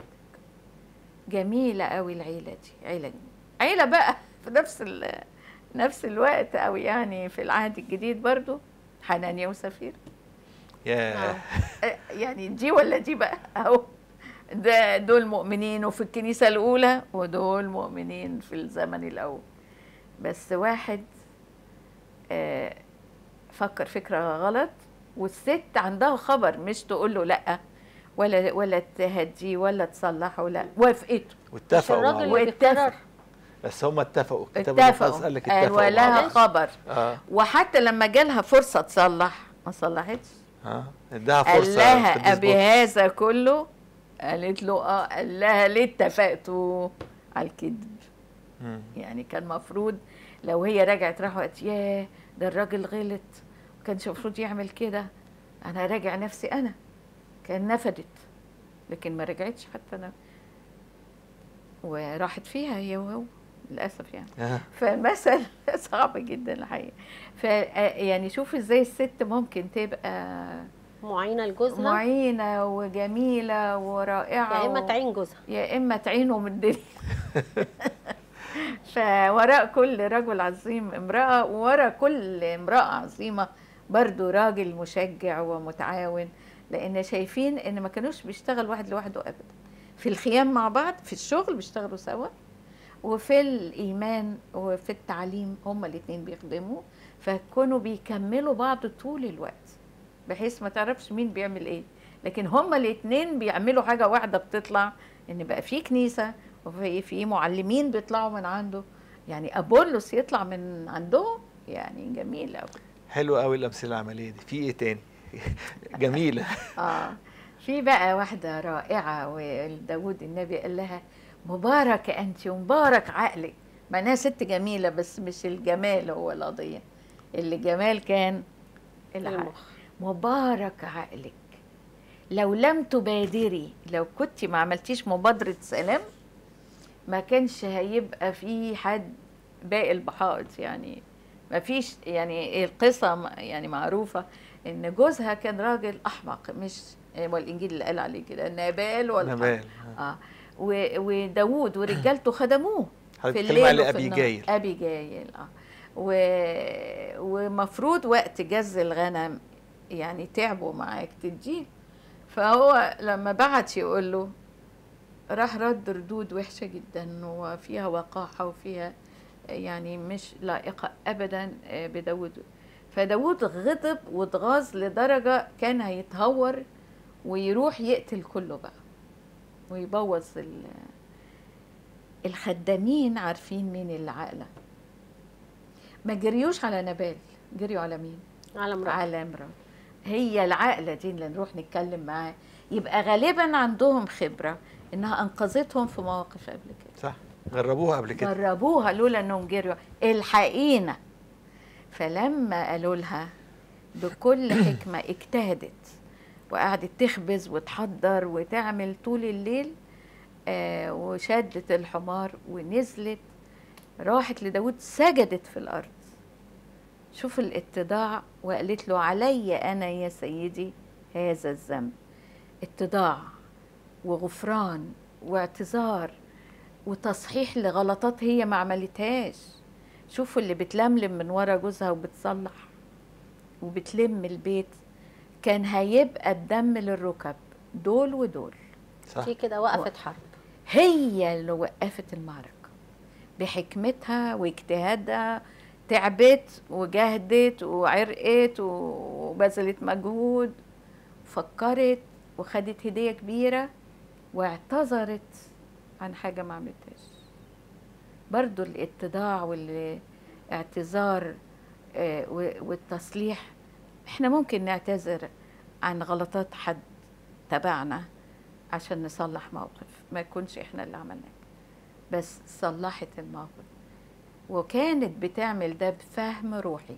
جميلة قوي العيلة دي، عيلة جميلة. عيلة بقى في نفس ال نفس الوقت، أو يعني في العهد الجديد برضو حنانيا وسفير. يا آه، يعني دي ولا دي بقى أهو. ده دول مؤمنين وفي الكنيسة الأولى، ودول مؤمنين في الزمن الأول. بس واحد آه، فكر فكرة غلط، والست عندها خبر مش تقول له لأ ولا ولا تهديه ولا تصلحه، لا وافقته. مش واتفقوا مع الراجل بعض. اللي بيقرر. واتفق بس هم اتفقوا، الكتاب المقدس اتفقوا قال لك قال اتفقوا مع ولها بعض. خبر. اه وحتى لما جالها فرصة تصلح ما صلحتش. اه اداها قال فرصه. لها قديس أبي بطرس. هذا كله؟ قالت له اه. قال لها ليه اتفقتوا على الكذب؟ مم. يعني كان مفروض لو هي رجعت راحت قالت ياه ده الراجل غلط، ما كانش المفروض يعمل كده، انا راجع نفسي انا، كان نفدت. لكن ما رجعتش حتى انا، وراحت فيها هي وهو للاسف يعني. آه. فمثل صعب جدا الحقيقه. ف يعني شوف ازاي الست ممكن تبقى معينه لجوزها، معينه وجميله ورائعه، يا اما و- تعين جوزها. يا اما تعينه من الدنيا. فوراء كل رجل عظيم امرأة، ووراء كل امرأة عظيمة برضو راجل مشجع ومتعاون. لأن شايفين إن ما كانوش بيشتغل واحد لوحده أبدا، في الخيام مع بعض، في الشغل بيشتغلوا سوا، وفي الإيمان وفي التعليم هما الاتنين بيخدموا. فكانوا بيكملوا بعض طول الوقت بحيث ما تعرفش مين بيعمل ايه، لكن هما الاتنين بيعملوا حاجة واحدة بتطلع، إن بقى في كنيسة وفي في معلمين بيطلعوا من عنده. يعني أبولس يطلع من عندهم، يعني جميل قوي. حلو قوي الامثله العمليه دي. في ايه تاني؟ جميله. اه في بقى واحدة رائعة، وداود النبي قال لها مبارك أنت ومبارك عقلك مع انها ست جميله، بس مش الجمال هو القضيه، اللي جمال كان العقل. المخ. مبارك عقلك، لو لم تبادري، لو كنت ما عملتيش مبادره سلام ما كانش هيبقى في حد باقي البحائط. يعني ما فيش، يعني القصه يعني معروفه ان جوزها كان راجل احمق، مش هو الانجيل اللي قال عليه كده نبال ولا نبال. اه و- وداوود ورجالته خدموه في بتتكلمي الليل على وفي ابي النهار. جايل. ابي جايل اه و... ومفروض وقت جز الغنم يعني تعبوا معاك تديه. فهو لما بعت يقول له، راح رد ردود وحشه جدا وفيها وقاحه وفيها يعني مش لائقه ابدا بداود. فداود غضب واتغاظ لدرجه كان هيتهور ويروح يقتل كله بقى ويبوظ ال... الخدامين. عارفين مين اللي عاقله؟ ما جريوش على نبال، جريوا على مين؟ على امرأة. على امرأة. هي العاقله دي اللي نروح نتكلم معاها، يبقى غالبا عندهم خبره انها انقذتهم في مواقف قبل كده. صح، جربوها قبل كده. جربوها لولا انهم جريوا الحقينا. فلما قالوا لها بكل حكمه اجتهدت وقعدت تخبز وتحضر وتعمل طول الليل، آه وشدت الحمار ونزلت راحت لداود سجدت في الأرض. شوف الاتضاع، وقالت له علي أنا يا سيدي هذا الذنب. اتضاع وغفران واعتذار وتصحيح لغلطات هي ما عملتهاش. شوفوا اللي بتلملم من ورا جوزها وبتصلح وبتلم البيت، كان هيبقى الدم للركب دول ودول. صح. في كده وقفت حرب. هي اللي وقفت المعركة بحكمتها واجتهادها، تعبت وجهدت وعرقت وبذلت مجهود، فكرت وخدت هدية كبيرة واعتذرت عن حاجة ما عملتهاش. برضو الاتضاع والاعتذار والتصليح. احنا ممكن نعتذر عن غلطات حد تبعنا عشان نصلح موقف ما يكونش احنا اللي عملناه، بس صلحت الموقف وكانت بتعمل ده بفهم روحي،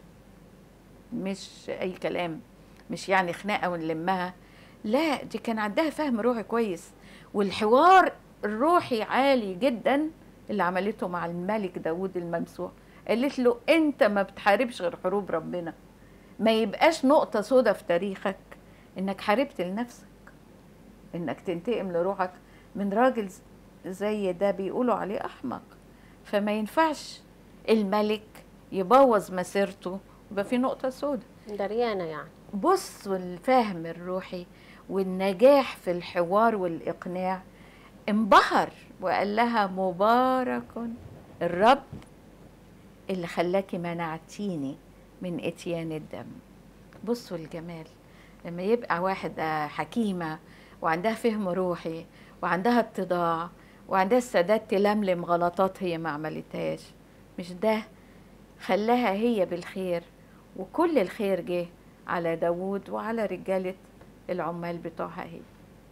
مش اي كلام، مش يعني خناقه ونلمها، لا دي كان عندها فهم روحي كويس. والحوار الروحي عالي جدا اللي عملته مع الملك داود الممسوح. قالت له انت ما بتحاربش غير حروب ربنا، ما يبقاش نقطه سودة في تاريخك انك حاربت لنفسك، انك تنتقم لروحك من راجل زي ده بيقولوا عليه احمق. فما ينفعش الملك يبوظ مسيرته يبقى في نقطه سودة. دريانة يعني. بص، والفهم الروحي والنجاح في الحوار والاقناع. انبهر وقال لها مبارك الرب اللي خلاكي منعتيني من اتيان الدم. بصوا الجمال لما يبقى واحدة حكيمة وعندها فهم روحي وعندها اتضاع وعندها السداد تلملم غلطات هي ما عملتهاش، مش ده خلاها هي بالخير، وكل الخير جه على داود وعلى رجالة العمال بتوعها هي.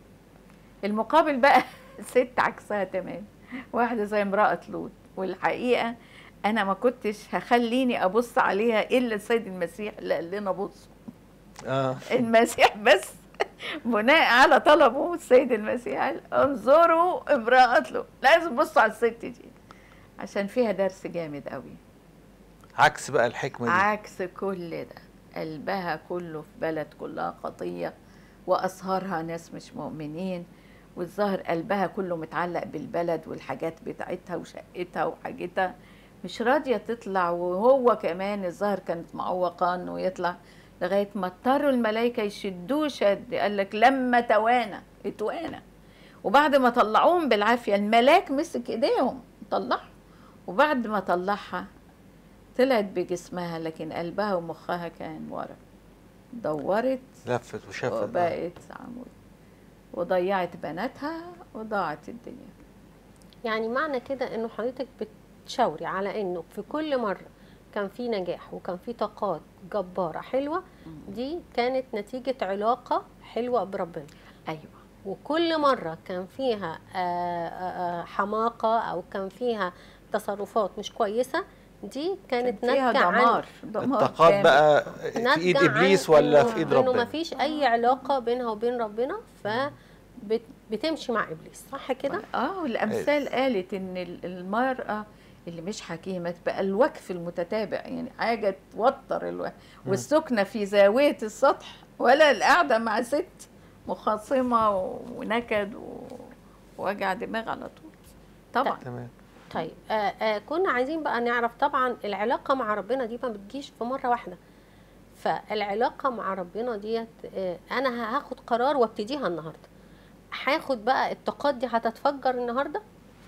المقابل بقى ست عكسها تمام، واحدة زي امرأة لوط. والحقيقة أنا ما كنتش هخليني أبص عليها إلا السيد المسيح اللي قال لنا بصوا. اه المسيح بس بناء على طلبه السيد المسيح قال انظروا امرأة لوط، لازم بصوا على الست دي عشان فيها درس جامد قوي. عكس بقى الحكمة دي. عكس كل ده، قلبها كله في بلد كلها خطية وأصهارها ناس مش مؤمنين، والظاهر قلبها كله متعلق بالبلد والحاجات بتاعتها وشقتها وحاجتها، مش راضية تطلع. وهو كمان الظاهر كانت معوقة انه يطلع، لغاية ما اضطروا الملائكة يشدوه شد. قال لك لما توانى اتوانى، وبعد ما طلعوهم بالعافية الملاك مسك ايديهم طلعهم، وبعد ما طلعها طلعت بجسمها لكن قلبها ومخها كان ورا. دورت لفت وشافت آه. وبقت عمود وضيعت بناتها وضاعت الدنيا. يعني معنى كده انه حضرتك بتشاوري على انه في كل مرة كان في نجاح وكان في طاقات جبارة حلوة، دي كانت نتيجة علاقة حلوة بربنا. ايوه. وكل مرة كان فيها آآ آآ حماقة أو كان فيها تصرفات مش كويسه، دي كانت كان فيها ناتجه عن دمار دمار الطاقات كامل. بقى في ناتجة ايد عن ابليس ولا إنه- في ايد انه ربنا؟ ما فيش اي علاقه بينها وبين ربنا، ف بت- بتمشي مع ابليس، صح كده؟ اه الامثال قالت ان ال- المراه اللي مش حكيمه تبقى الوقف المتتابع، يعني حاجه توتر الوقف، والسكنه في زاويه السطح، ولا القعده مع ست مخاصمه و- ونكد و- ووجع دماغ على طول طبعا. تمام. طيب آه آه كنا عايزين بقى نعرف، طبعا العلاقه مع ربنا دي ما بتجيش في مره واحده، فالعلاقه مع ربنا ديت آه انا هاخد قرار وابتديها النهارده، هاخد بقى الطاقات دي هتتفجر النهارده.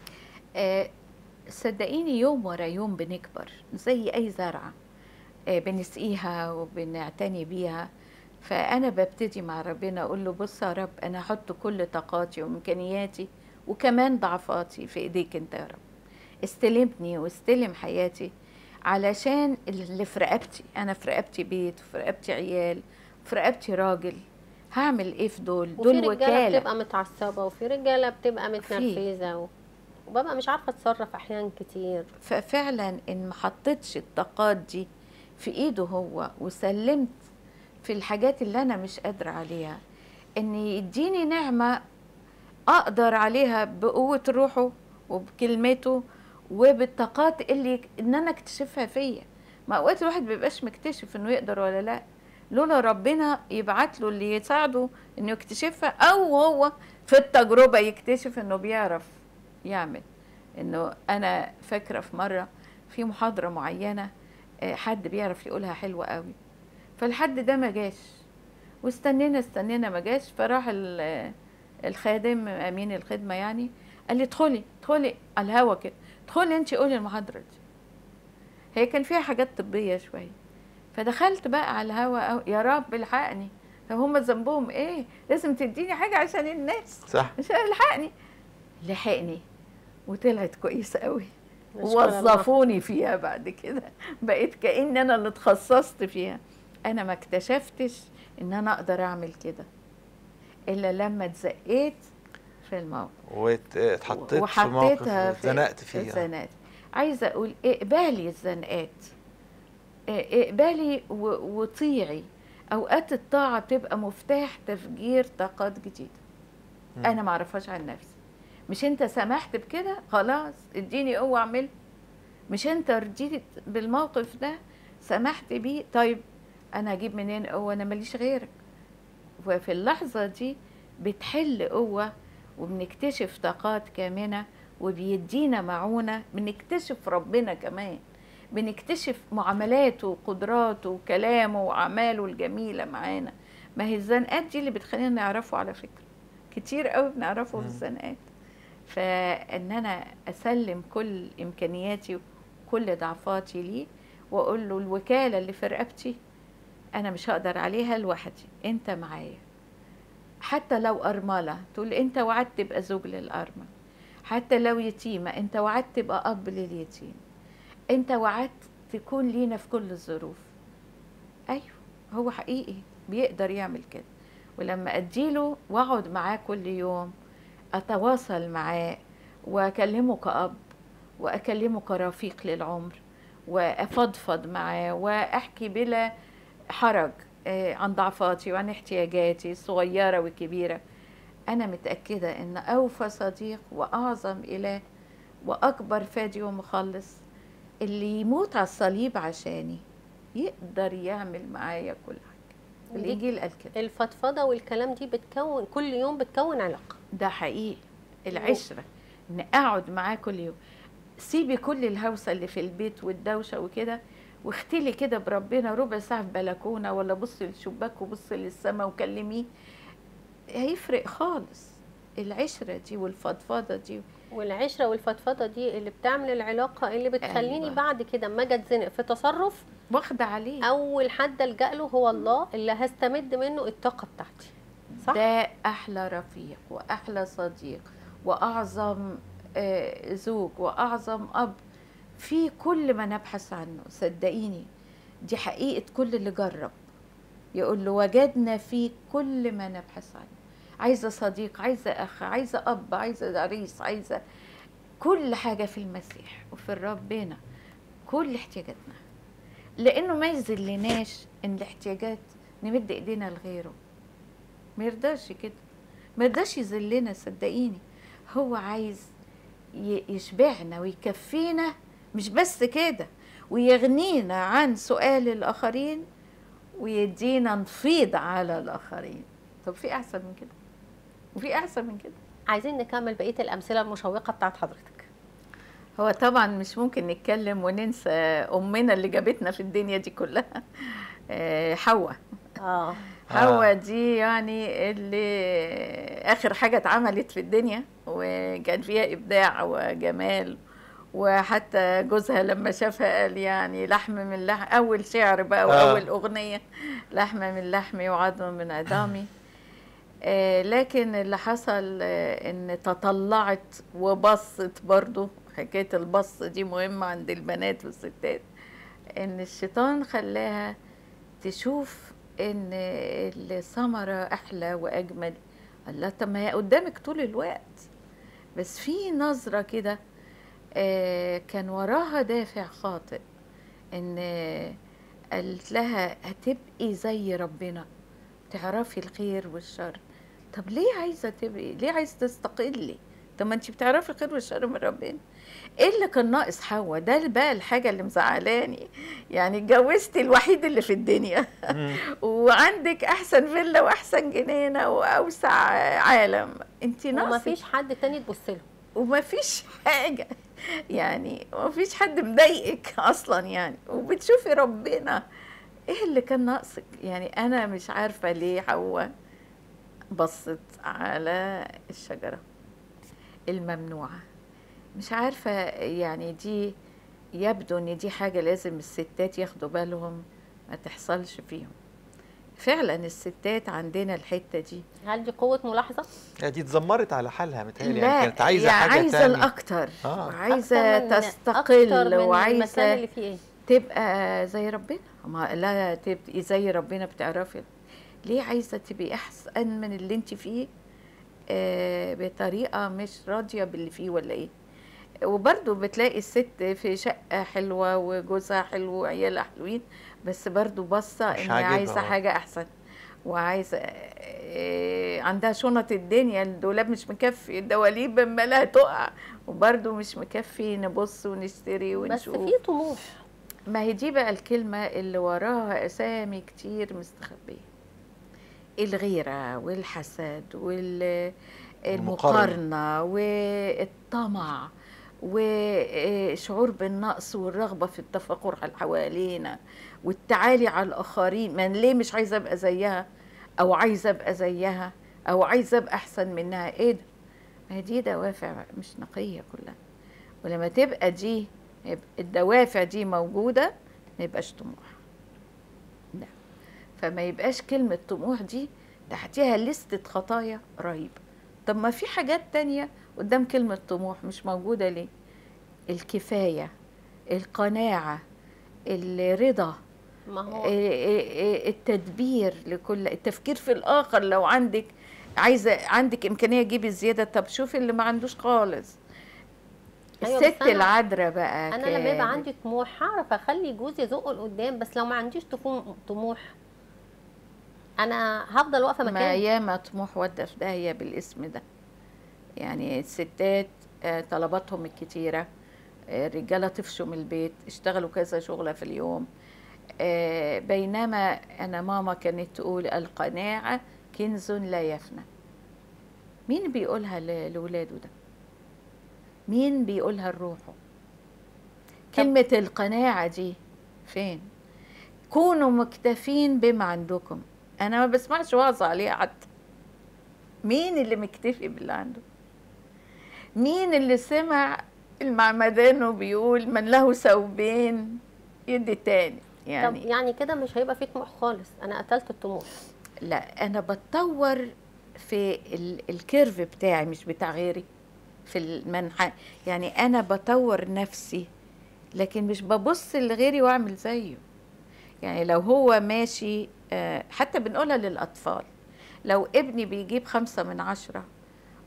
آه صدقيني يوم ورا يوم بنكبر زي اي زرعه، آه بنسقيها وبنعتني بيها. فانا ببتدي مع ربنا اقول له بص يا رب، انا هحط كل طاقاتي وامكانياتي وكمان ضعفاتي في ايديك انت يا رب، استلمني واستلم حياتي، علشان اللي في رقبتي، انا في رقبتي بيت وفي رقبتي عيال وفي رقبتي راجل، هعمل ايه في دول؟ وفي دول رجاله وكاله. بتبقى متعصبه، وفي رجاله بتبقى متنرفزه و- وببقى مش عارفه اتصرف احيان كتير. ففعلا ان ما حطيتش الطاقات دي في ايده هو وسلمت في الحاجات اللي انا مش قادره عليها، ان يديني نعمه اقدر عليها بقوه روحه وبكلمته وبالطاقات اللي ان انا اكتشفها فيا. ما اوقات الواحد بيبقاش مكتشف انه يقدر ولا لا، لولا ربنا يبعت له اللي يساعده انه يكتشفها، او هو في التجربه يكتشف انه بيعرف يعمل. انه انا فاكره في مره في محاضره معينه آه، حد بيعرف يقولها حلوه قوي، فالحد ده ما جاش، واستنينا استنينا ما جاش، فراح ال- الخادم امين الخدمه يعني قال لي ادخلي ادخلي على الهوا كده، ادخلي انت قولي المحاضره دي. هي كان فيها حاجات طبيه شويه، فدخلت بقى على الهوا أو- يا رب الحقني، طب هم ذنبهم ايه؟ لازم تديني حاجه عشان الناس، صح. عشان الحقني. لحقني وطلعت كويسه قوي، نشكر الله. ووظفوني فيها بعد كده، بقيت كأن انا اللي اتخصصت فيها. انا ما اكتشفتش ان انا اقدر اعمل كده الا لما اتزقيت في الموقف واتحطيت في وحطيتها موقف اتزنقت فيه. آه. اتزنقت. عايزه اقول اقبالي الزنقات، اقبالي و- وطيعي. اوقات الطاعه بتبقى مفتاح تفجير طاقات جديده مم. انا ما اعرفهاش عن نفسي. مش انت سمحت بكده، خلاص اديني قوه اعمل. مش انت رضيت بالموقف ده سمحت بيه، طيب انا اجيب منين قوه؟ انا ماليش غيرك. وفي اللحظه دي بتحل قوه، وبنكتشف طاقات كامنه، وبيدينا معونه، بنكتشف ربنا كمان، بنكتشف معاملاته وقدراته وكلامه واعماله الجميله معانا. ما هي الزنقات دي اللي بتخلينا نعرفه، على فكره كتير قوي بنعرفه مم. بالزنقات. فان انا اسلم كل امكانياتي وكل ضعفاتي ليه، واقول له الوكاله اللي في رقبتي انا مش هقدر عليها لوحدي، انت معايا. حتى لو ارمله تقول انت وعدت تبقى زوج للارمل، حتى لو يتيمه انت وعدت تبقى اب لليتيم، انت وعدت تكون لينا في كل الظروف. ايوه هو حقيقي بيقدر يعمل كده. ولما اديله واقعد معاه كل يوم، اتواصل معاه واكلمه كأب واكلمه كرفيق للعمر، وافضفض معاه واحكي بلا حرج آه، عن ضعفاتي وعن احتياجاتي الصغيرة والكبيرة. انا متأكدة ان اوفى صديق واعظم اله واكبر فادي ومخلص اللي يموت على الصليب عشاني يقدر يعمل معايا كل حاجة. الانجيل قال كده. الفضفضه والكلام دي بتكون كل يوم، بتكون علاقه. ده حقيقي. العشرة ان اقعد معاه كل يوم، سيبي كل الهوسة اللي في البيت والدوشة وكده، واختلي كده بربنا ربع ساعة في بلكونة، ولا بصي للشباك وبصي للسما وكلميه، هيفرق خالص. العشرة دي والفضفضة دي. والعشره والفضفضه دي اللي بتعمل العلاقه اللي بتخليني أيوة. بعد كده اما اجي اتزنق في تصرف، واخدة عليه. اول حد الجا له هو الله اللي هستمد منه الطاقه بتاعتي. صح. ده احلى رفيق واحلى صديق واعظم آه، زوج واعظم اب في كل ما نبحث عنه. صدقيني دي حقيقة كل اللي جرب يقول له وجدنا فيه كل ما نبحث عنه. عايزة صديق، عايزة اخ، عايزة اب، عايزة عريس، عايزة كل حاجة في المسيح وفي ربنا، كل احتياجاتنا، لأنه ما يذلناش إن الاحتياجات نمد إيدينا لغيره. ما يرضاش كده، ما يرضاش يذلنا، صدقيني. هو عايز يشبعنا ويكفينا، مش بس كده، ويغنينا عن سؤال الآخرين ويدينا نفيض على الآخرين. طب في أحسن من كده؟ وفي أحسن من كده؟ عايزين نكمل بقية الأمثلة المشوقة بتاعت حضرتك. هو طبعا مش ممكن نتكلم وننسى أمنا اللي جابتنا في الدنيا دي كلها، حواء. اه حواء دي يعني اللي آخر حاجة اتعملت في الدنيا، وكان فيها إبداع وجمال. وحتى جوزها لما شافها قال يعني لحم من لحم، أول شعر بقى وأول آه. أغنية، لحم من لحمي وعظم من عظامي. آه لكن اللي حصل آه إن تطلعت وبصت، برضو حكاية البص دي مهمة عند البنات والستات، إن الشيطان خلاها تشوف إن الثمرة أحلى وأجمل. الله، طب ما هي قدامك طول الوقت، بس في نظرة كده آه كان وراها دافع خاطئ، ان آه قالت لها هتبقي زي ربنا، تعرفي الخير والشر. طب ليه عايزه تبقي؟ ليه عايزه تستقلي؟ طب ما انت بتعرفي الخير والشر من ربنا. ايه اللي كان ناقص حواء؟ ده بقى الحاجه اللي مزعلاني. يعني اتجوزتي الوحيد اللي في الدنيا وعندك احسن فيلا واحسن جنينه واوسع عالم، انت ناقصك ومفيش حد تاني تبص له، ومفيش حاجه، يعني مفيش حد مضايقك اصلا يعني، وبتشوفي ربنا. ايه اللي كان ناقصك؟ يعني انا مش عارفه ليه حواء بصت على الشجره الممنوعه. مش عارفه، يعني دي يبدو ان دي حاجه لازم الستات ياخدوا بالهم ما تحصلش فيهم. فعلا الستات عندنا الحته دي. هل دي قوه ملاحظه؟ هي دي اتذمرت على حالها متهيألي، لا يعني كانت عايزه يعني حاجه عايزه تانية. الاكتر آه. وعايزه أكتر تستقل وعايزه اللي فيه إيه؟ تبقى زي ربنا. ما لا تبقي زي ربنا بتعرفي ليه عايزه تبقي احسن من اللي انت فيه آه بطريقه مش راضيه باللي فيه ولا ايه. وبرضه بتلاقي الست في شقه حلوه وجوزها حلو وعيالها حلوين، بس برضه باصه ان عايزه حاجه احسن، وعايزه آه عندها شنط الدنيا، الدولاب مش مكفي، الدواليب مالها تقع، وبرضه مش مكفي نبص ونشتري ونشوف. بس في طموح. ما هي دي بقى الكلمة اللي وراها أسامي كتير مستخبية، الغيرة والحسد والمقارنة والطمع والشعور بالنقص والرغبة في التفاخر على حوالينا والتعالي على الآخرين. من ليه مش عايزة أبقى زيها، أو عايزة أبقى زيها، أو عايزة أبقى أحسن منها؟ إيه ده؟ ما هي دي دوافع مش نقية كلها. ولما تبقى دي الدوافع دي موجودة ما يبقاش طموح. لا، فما يبقاش كلمة طموح دي تحتيها لستة خطايا رهيبة. طب ما في حاجات تانية قدام كلمة طموح مش موجودة ليه؟ الكفاية، القناعة، الرضا، ما هو التدبير لكل التفكير في الآخر. لو عندك عايزة عندك إمكانية تجيبي زيادة، طب شوفي اللي ما عندوش خالص. أيوة، الست العذراء بقى، انا لما يبقى عندي طموح هعرف اخلي جوزي يزقه لقدام، بس لو ما عنديش طموح انا هفضل واقفه مكاني. ما ياما طموح ودى في داهيه بالاسم ده. يعني الستات طلباتهم الكتيره، الرجاله طفشوا من البيت، اشتغلوا كذا شغله في اليوم، بينما انا ماما كانت تقول القناعه كنز لا يفنى. مين بيقولها لاولاده ده؟ مين بيقولها لروحه؟ كلمة القناعة دي فين؟ كونوا مكتفين بما عندكم. أنا ما بسمعش وعظ عليها حتى. مين اللي مكتفي باللي عنده؟ مين اللي سمع المعمدان بيقول من له ثوبين يدي تاني؟ يعني طب يعني كده مش هيبقى في طموح خالص، أنا قتلت الطموح. لا، أنا بتطور في الكيرف بتاعي مش بتاع غيري في المنحى. يعني أنا بطور نفسي، لكن مش ببص لغيري وأعمل زيه. يعني لو هو ماشي، حتى بنقولها للأطفال، لو ابني بيجيب خمسة من عشرة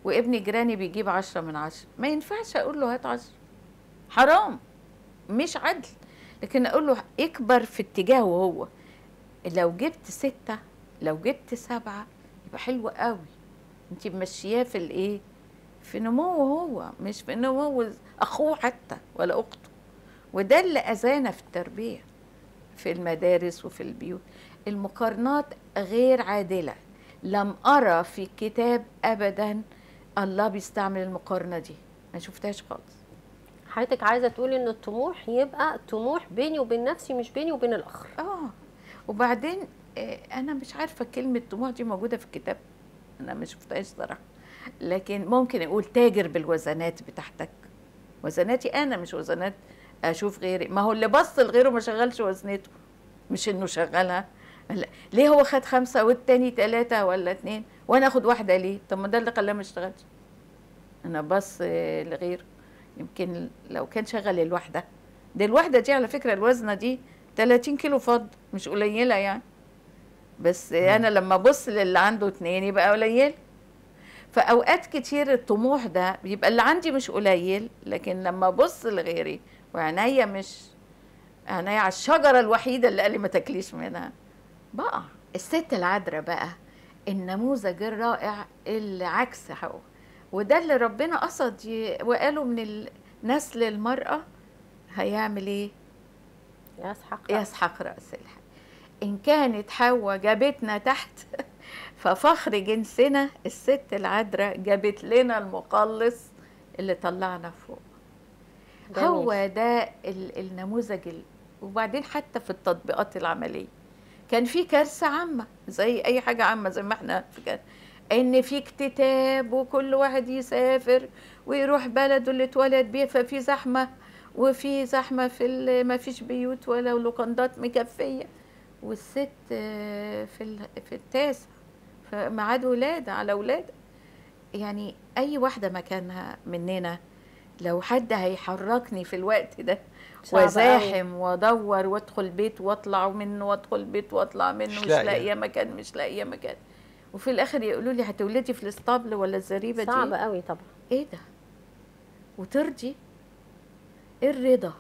وابن جيراني بيجيب عشرة من عشرة، ما ينفعش اقول له هات عشرة، حرام، مش عدل. لكن اقول له اكبر في اتجاهه هو. لو جبت ستة، لو جبت سبعة، يبقى حلو قوي. انت ماشياه في الايه؟ في نموه هو، مش في نمو اخوه حتى ولا اخته. وده اللي اذانا في التربيه في المدارس وفي البيوت. المقارنات غير عادله. لم ارى في الكتاب ابدا الله بيستعمل المقارنه دي، ما شفتهاش خالص. حضرتك عايزه تقولي ان الطموح يبقى طموح بيني وبين نفسي، مش بيني وبين الاخر. اه وبعدين آه انا مش عارفه كلمه طموح دي موجوده في الكتاب، انا ما شفتهاش صراحه. لكن ممكن اقول تاجر بالوزنات بتاعتك. وزناتي انا مش وزنات اشوف غيري. ما هو اللي بص لغيره ما شغلش وزنته، مش انه شغلها. لا. ليه هو خد خمسه والتاني ثلاثه ولا اتنين وانا اخد واحده ليه؟ طب ما ده اللي خلاه ما يشتغلش. انا بص لغيره. يمكن لو كان شغل الواحده دي، الواحده دي على فكره الوزنه دي ثلاثين كيلو فض، مش قليله يعني. بس انا لما ابص للي عنده اتنين يبقى قليل. فاوقات كتير الطموح ده بيبقى اللي عندي مش قليل، لكن لما ابص لغيري وعينيا مش عينيا على الشجره الوحيده اللي قال لي ما تاكليش منها بقى. الست العذراء بقى النموذج الرائع اللي عكس حقه، وده اللي ربنا قصد وقاله من نسل المراه هيعمل ايه؟ يسحق يسحق راس الحق. ان كانت حواء جابتنا تحت ففخر جنسنا الست العذراء جابت لنا المقلص اللي طلعنا فوق. جميل. هو ده النموذج. وبعدين حتى في التطبيقات العمليه كان في كارثه عامه زي اي حاجه عامه، زي ما احنا في كده ان في اكتتاب وكل واحد يسافر ويروح بلده اللي اتولد بيه، ففي زحمه وفي زحمه في ما فيش بيوت ولا لوكندات مكفيه، والست في في التاسع فميعاد ولاده على ولاده. يعني اي واحده مكانها مننا لو حد هيحركني في الوقت ده وزاحم وادور وادخل بيت واطلع منه وادخل بيت واطلع منه مش لاقيه مكان مش لاقيه مكان، وفي الاخر يقولوا لي هتولدي في الاسطبل ولا الزريبه دي؟ صعب قوي طبعا. ايه ده؟ وترضي؟ ايه الرضا؟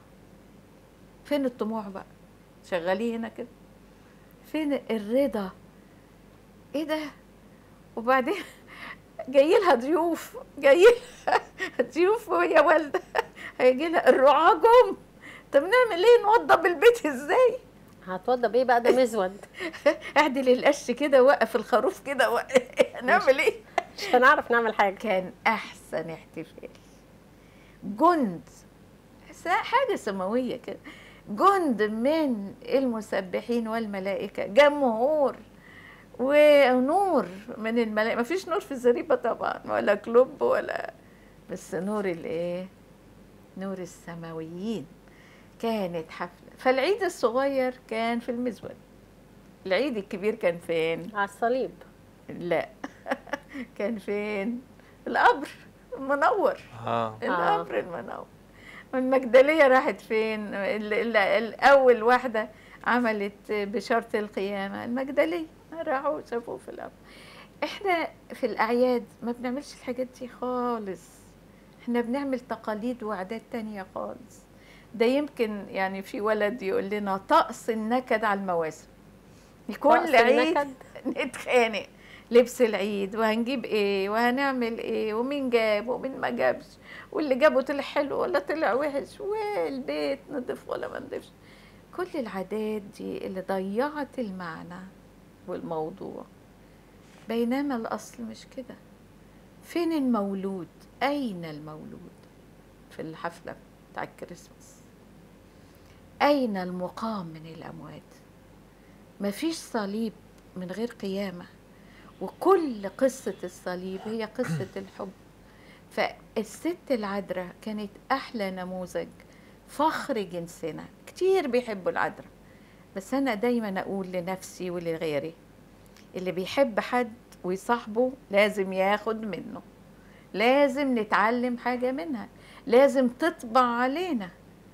فين الطموح بقى؟ شغالين هنا كده. فين الرضا؟ ايه ده؟ وبعدين جاي لها ضيوف، جاي لها ضيوف وهي والده، هيجي لها الرعاة جم. طب نعمل ايه؟ نوضب البيت ازاي؟ هتوضب ايه بقى؟ ده مزود. اعدل القش كده، وقف الخروف كده، نعمل ايه؟ مش هنعرف نعمل حاجه. كان احسن احتفال. جند حاجه سماويه كده، جند من المسبحين والملائكه، جمهور ونور من الملائكه. ما فيش نور في الزريبه طبعا ولا كلوب ولا، بس نور الايه؟ نور السماويين. كانت حفله. فالعيد الصغير كان في المزود، العيد الكبير كان فين؟ على الصليب. لا كان فين؟ القبر المنور. اه القبر المنور. والمجدليه راحت فين؟ الاول واحده عملت بشرط القيامه المجدليه، راحوا شافوه في القبر. احنا في الاعياد ما بنعملش الحاجات دي خالص، احنا بنعمل تقاليد وعادات تانية خالص. ده يمكن يعني في ولد يقول لنا طقس النكد على المواسم، كل عيد نتخانق لبس العيد وهنجيب ايه وهنعمل ايه ومين جاب ومين ما جابش، واللي جابه طلع حلو ولا طلع وحش، والبيت نضيف ولا ما نضيفش. كل العادات دي اللي ضيعت المعنى والموضوع، بينما الاصل مش كده. فين المولود؟ اين المولود؟ في الحفله بتاع الكريسماس اين المقام من الاموات؟ مفيش صليب من غير قيامه، وكل قصه الصليب هي قصه الحب. فالست العذراء كانت احلى نموذج، فخر جنسنا. كتير بيحبوا العذراء، بس انا دايما اقول لنفسي ولغيري اللي بيحب حد ويصاحبه لازم ياخد منه، لازم نتعلم حاجه منها، لازم تطبع علينا.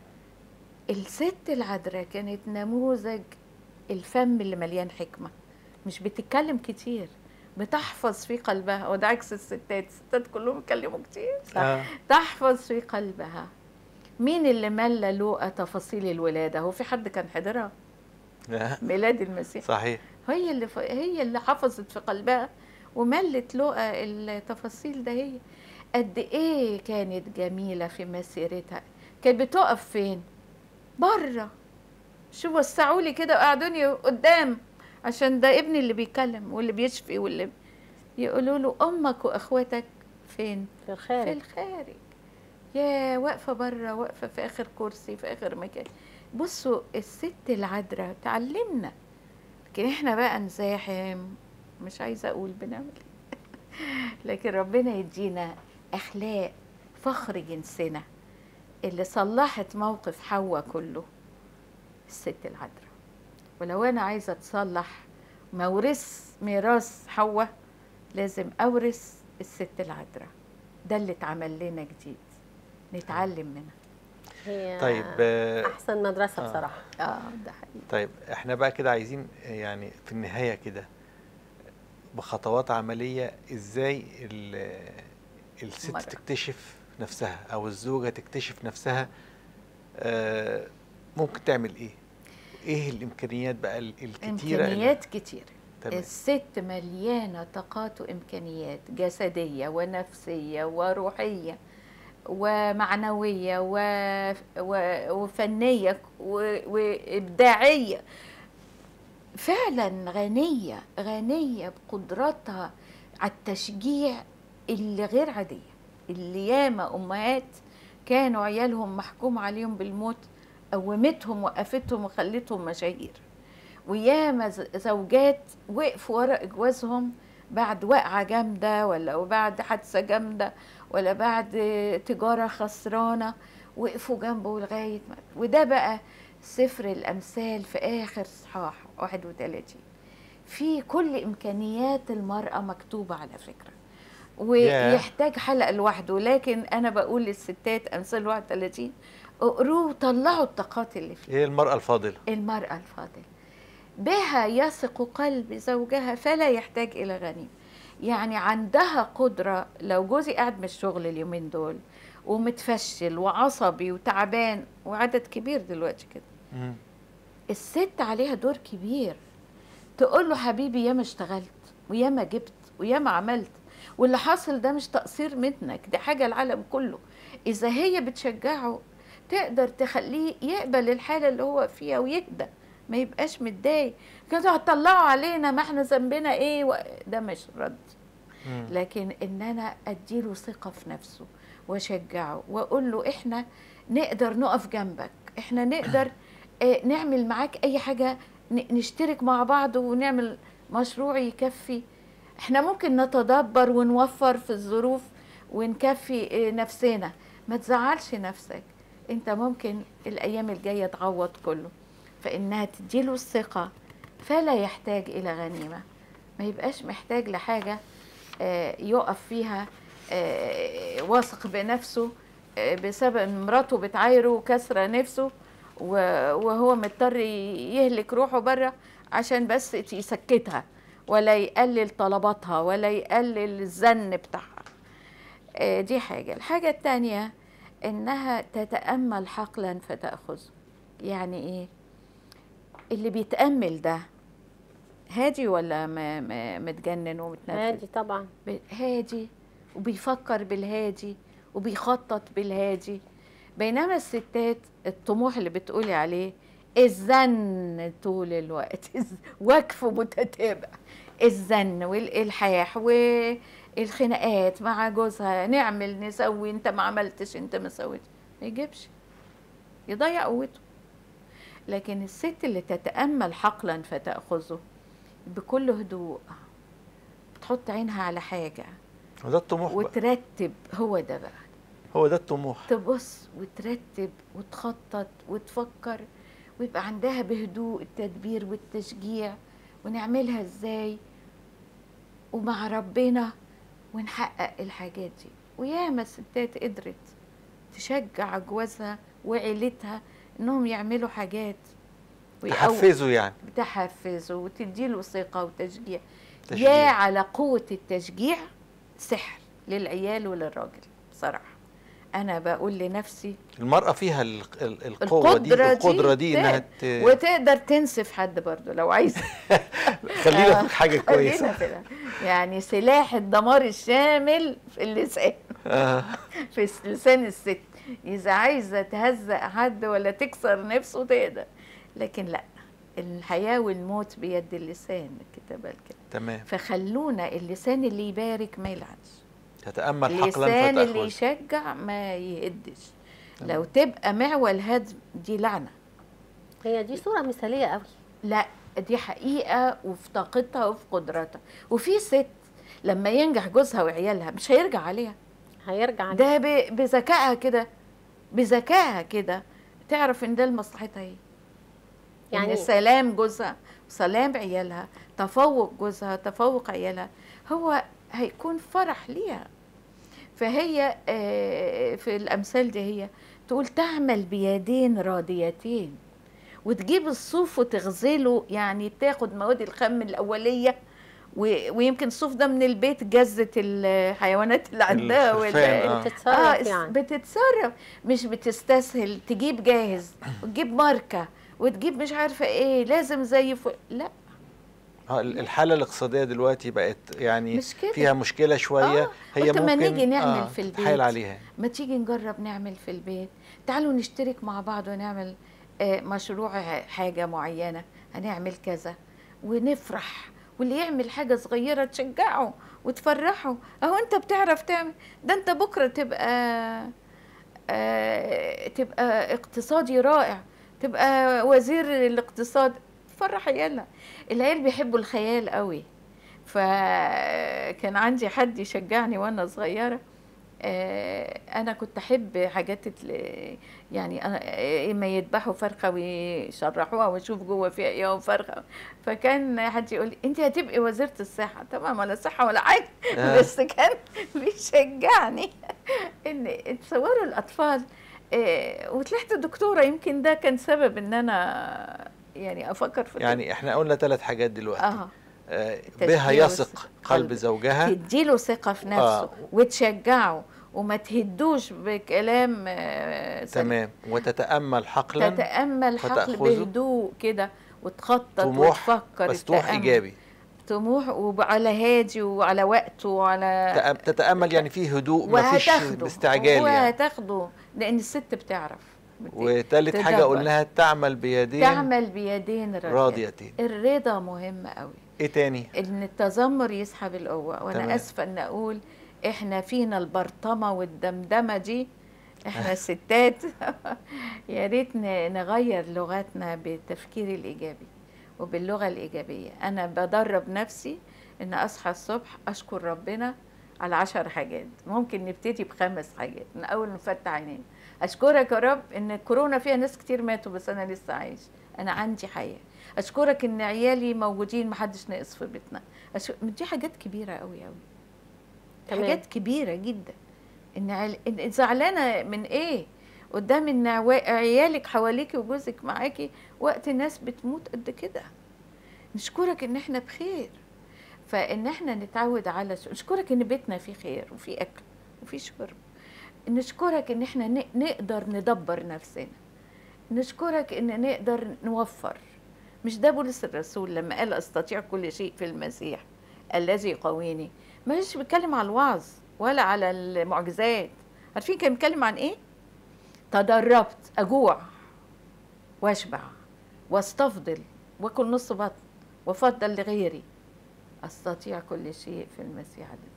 الست العذراء كانت نموذج الفم اللي مليان حكمه، مش بتتكلم كتير بتحفظ في قلبها، وده عكس الستات، الستات كلهم يتكلموا كتير. آه. تحفظ في قلبها. مين اللي ملى لوقا تفاصيل الولاده؟ هو في حد كان حضرها لا. ميلاد المسيح؟ صحيح. هي اللي ف... هي اللي حفظت في قلبها وملت لوقا التفاصيل ده. هي قد ايه كانت جميله في مسيرتها. كانت بتقف فين؟ بره. شو وسعوا لي كده وقعدوني قدام عشان ده ابني اللي بيتكلم واللي بيشفي واللي يقولوا له امك واخواتك فين؟ في الخارج. في الخارج. يا واقفه بره، واقفه في اخر كرسي في اخر مكان. بصوا الست العذراء تعلمنا، لكن احنا بقى نزاحم. مش عايزه اقول بنعمل ايه لكن ربنا يدينا اخلاق فخر جنسنا اللي صلحت موقف حواء كله الست العذراء. ولو انا عايزه اتصلح مورث ميراث حواء، لازم اورث الست العذراء. ده اللي اتعمل لنا جديد، نتعلم منها. هي طيب آه، احسن مدرسه آه. بصراحه. اه ده حقيقي. طيب احنا بقى كده عايزين يعني في النهاية كده بخطوات عملية ازاي ال- الست المرأة. تكتشف نفسها او الزوجة تكتشف نفسها، آه، ممكن تعمل ايه؟ ايه الامكانيات بقى ال- الكتيرة اللي- امكانيات كتير. تمام. الست مليانه طاقات وامكانيات جسديه ونفسيه وروحيه ومعنويه و... و... وفنيه و... وابداعيه. فعلا غنيه غنيه بقدراتها على التشجيع اللي غير عاديه. اللي ياما امهات كانوا عيالهم محكوم عليهم بالموت قومتهم وقفتهم وخلتهم مشاهير. وياما ز- زوجات وقفوا ورا جوازهم بعد وقعة جامدة ولا بعد حادثة جامدة ولا بعد تجارة خسرانة، وقفوا جنبه لغاية ما. وده بقى سفر الأمثال في آخر صحاح واحد وثلاثين، في كل إمكانيات المرأة مكتوبة على فكرة، ويحتاج حلقة لوحده. لكن أنا بقول للستات أمثال واحد وثلاثين اقروه وطلعوا الطاقات اللي فيه. ايه المرأة الفاضلة؟ المرأة الفاضلة بها يثق قلب زوجها فلا يحتاج إلى غنيم. يعني عندها قدرة. لو جوزي قاعد من الشغل اليومين دول ومتفشل وعصبي وتعبان، وعدد كبير دلوقتي كده، مم. الست عليها دور كبير. تقول له حبيبي ياما اشتغلت وياما جبت وياما عملت، واللي حاصل ده مش تقصير منك، ده حاجة العالم كله. إذا هي بتشجعه تقدر تخليه يقبل الحالة اللي هو فيها ويهدى، ما يبقاش متضايق. كانوا هتطلعوا علينا ما احنا ذنبنا ايه و... ده مش رد. مم. لكن ان انا اديله ثقة في نفسه واشجعه واقول له احنا نقدر نقف جنبك، احنا نقدر اه نعمل معاك اي حاجة، ن- نشترك مع بعض ونعمل مشروع يكفي. احنا ممكن نتدبر ونوفر في الظروف ونكفي اه نفسنا. ما تزعلش نفسك، انت ممكن الايام الجاية تعوض كله. فإنها تديله الثقة فلا يحتاج إلى غنيمة، ما يبقاش محتاج لحاجة آه، يقف فيها آه، واثق بنفسه آه، بسبب إن مراته بتعايره وكسرة نفسه و- وهو مضطر يهلك روحه بره عشان بس يسكتها، ولا يقلل طلباتها ولا يقلل الزن بتاعها. آه، دي حاجة. الحاجة التانية إنها تتأمل حقلا فتأخذ. يعني إيه؟ اللي بيتأمل ده هادي ولا ما ما متجنن ومتنرفز؟ هادي طبعا. ب- هادي وبيفكر بالهادي وبيخطط بالهادي. بينما الستات الطموح اللي بتقولي عليه الزن طول الوقت وقف متتابع، الزن والإلحاح والخناقات مع جوزها، نعمل نسوي، انت ما عملتش انت ما سويتش، ما يجيبش، يضيع قوته. لكن الست اللي تتأمل حقلا فتأخذه بكل هدوء، بتحط عينها على حاجة وده الطموح بقى. وترتب. هو ده بقى، هو ده الطموح. تبص وترتب وتخطط وتفكر، ويبقى عندها بهدوء التدبير والتشجيع، ونعملها ازاي ومع ربنا ونحقق الحاجات دي. وياما الستات قدرت تشجع جوازها وعيلتها انهم يعملوا حاجات ويقو- تحفزه يعني. تحفزه وتديله ثقة وتشجيع. تشجيع. يا على قوة التشجيع، سحر للعيال وللراجل بصراحة. أنا بقول لنفسي المرأة فيها ال- ال- القوة دي، القدرة دي انها ت... وتقدر تنسف حد برضه لو عايزة. خلينا في حاجة خلينا كويسة. كده. يعني سلاح الدمار الشامل في اللسان، آه. في لسان الست. إذا عايزة تهزق حد ولا تكسر نفسه تقدر، لكن لا، الحياة والموت بيد اللسان، الكتاب قال كده. تمام. فخلونا اللسان اللي يبارك ما يلعنش، تتأمل حقلا اللسان اللي فتأخذ. يشجع ما يهدش. لو تبقى معول هدم دي لعنة. هي دي صورة مثالية قوي. لا، دي حقيقة، وفي طاقتها وفي قدرتها. وفي ست لما ينجح جوزها وعيالها مش هيرجع عليها، هيرجع عليه. ده ب- بذكائها كده، بذكائها كده تعرف ان ده لمصلحتها هي. يعني يعني سلام جوزها، سلام عيالها، تفوق جوزها، تفوق عيالها، هو هيكون فرح ليها. فهي آه، في الامثال دي هي تقول تعمل بيدين راضيتين، وتجيب الصوف وتغزله، يعني تاخد مواد الخام الأولية، و- ويمكن الصوف ده من البيت جزة الحيوانات اللي عندها الخرفان، آه. بتتصرف آه يعني. بتتصرف، مش بتستسهل تجيب جاهز وتجيب ماركة وتجيب مش عارفة ايه لازم زي ف... لا، آه، الحالة الاقتصادية دلوقتي بقت يعني مش كده. فيها مشكلة شوية. آه، هي قلت ما ممكن نيجي نعمل آه في البيت. تتحايل عليها. ما تيجي نجرب نعمل في البيت، تعالوا نشترك مع بعض ونعمل آه، مشروع حاجة معينة، هنعمل كذا ونفرح، واللي يعمل حاجة صغيرة تشجعه وتفرحه. اهو انت بتعرف تعمل ده، انت بكرة تبقى آه، تبقى اقتصادي رائع، تبقى وزير الاقتصاد، تفرح عيالها. العيال بيحبوا الخيال قوي. فكان عندي حد يشجعني وانا صغيره، آه، انا كنت احب حاجات ال- يعني أنا اما يذبحوا فرخه ويشرحوها واشوف جوه فيها ايه وفرخه. فكان حد يقول لي انت هتبقي وزيره الصحه. طبعا ولا صحه ولا حاجه، آه. بس كان بيشجعني ان تصوروا الاطفال. آه، وطلعت دكتوره، يمكن ده كان سبب ان انا يعني افكر في يعني احنا قلنا ثلاث حاجات دلوقتي. اه آه، تشجيع بها يثق والثقة. قلب قلب. زوجها. تديله ثقة في نفسه آه. وتشجعه وما تهدوش بكلام آه، سلبي. تمام. وتتأمل حقلا تتأمل حقل فتأخذه بهدوء كده وتخطط طموح، وتفكر. بس طموح التأمل. إيجابي. طموح وعلى هادي وعلى وقته وعلى تأ- تتأمل يعني فيه هدوء، ما فيش وهتاخده باستعجال يعني. وهتاخده لأن الست بتعرف. بت- وثالث حاجة تدبر. قلناها تعمل بيدين تعمل بيدين راضيتين. راضيتين. الرضا مهم قوي. ايه تاني؟ ان التذمر يسحب القوه. وانا تمام. اسفه ان اقول احنا فينا البرطمه والدمدمه دي، احنا الستات. يا ريت ن- نغير لغتنا بالتفكير الايجابي وباللغه الايجابيه. انا بدرب نفسي ان اصحى الصبح اشكر ربنا على عشر حاجات. ممكن نبتدي بخمس حاجات من اول نفتح عينينا. اشكرك يا رب ان الكورونا فيها ناس كتير ماتوا بس انا لسه عايش، انا عندي حياه. اشكرك ان عيالي موجودين محدش ناقص في بيتنا. أش... دي حاجات كبيره قوي قوي. تمام. حاجات كبيره جدا. ان عل... إن زعلانه من ايه قدام ان عوا- عيالك حواليكي وجوزك معاكي وقت الناس بتموت قد كده. نشكرك ان احنا بخير. فان احنا نتعود على ش- نشكرك ان بيتنا فيه خير وفيه اكل وفيه شرب. نشكرك ان احنا ن... نقدر ندبر نفسنا. نشكرك ان نقدر نوفر. مش ده بولس الرسول لما قال استطيع كل شيء في المسيح الذي يقويني؟ مش بيتكلم على الوعظ ولا على المعجزات. عارفين كان بيتكلم عن ايه؟ تدربت اجوع واشبع واستفضل واكل نص بطن وافضل لغيري. استطيع كل شيء في المسيح الذي.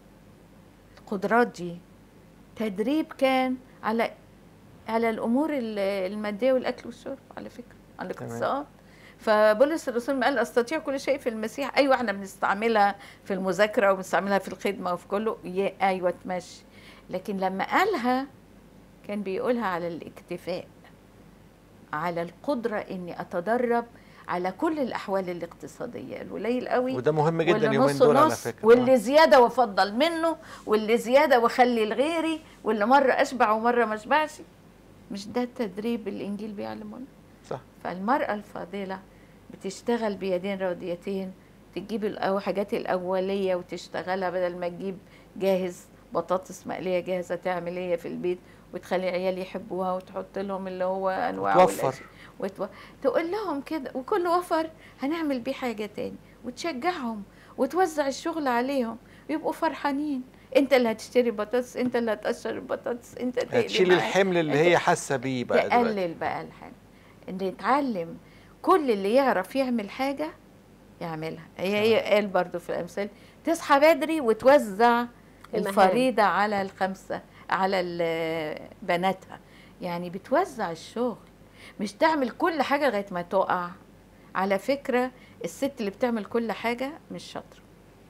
القدرات دي تدريب كان على على الامور ال- الماديه والاكل والشرب، على فكره، على الاقتصاد. فبولس الرسول ما قال استطيع كل شيء في المسيح. ايوه احنا بنستعملها في المذاكره وبنستعملها في الخدمه وفي كله، ي- ايوه تمشي. لكن لما قالها كان بيقولها على الاكتفاء، على القدره اني اتدرب على كل الاحوال الاقتصاديه، القليل قوي وده مهم جدا واللي اليومين نص دول على نص، فكرة. واللي زياده وافضل منه، واللي زياده واخلي لغيري، واللي مره اشبع ومره ما اشبعش. مش ده التدريب الانجيل بيعلمنا؟ صح. فالمراه الفاضله بتشتغل بيدين راضيتين، تجيب الحاجات الاوليه وتشتغلها بدل ما تجيب جاهز، بطاطس مقليه جاهزه تعمل هي في البيت وتخلي العيال يحبوها وتحط لهم اللي هو انواع توفر. وتو... تقول لهم كده، وكل وفر هنعمل بيه حاجه تاني، وتشجعهم وتوزع الشغل عليهم يبقوا فرحانين. انت اللي هتشتري بطاطس، انت اللي هتقشر البطاطس، انت تقلي هتشيل معاك. الحمل اللي انت هي حاسه بيه بقى دلوقتي. تقلل بقى الحاجه، ان يتعلم كل اللي يعرف يعمل حاجه يعملها. هي هي قال برضو في الامثال تصحى بدري وتوزع الفريضه على الخمسه، على بناتها، يعني بتوزع الشغل، مش تعمل كل حاجه لغايه ما تقع. على فكره الست اللي بتعمل كل حاجه مش شاطره.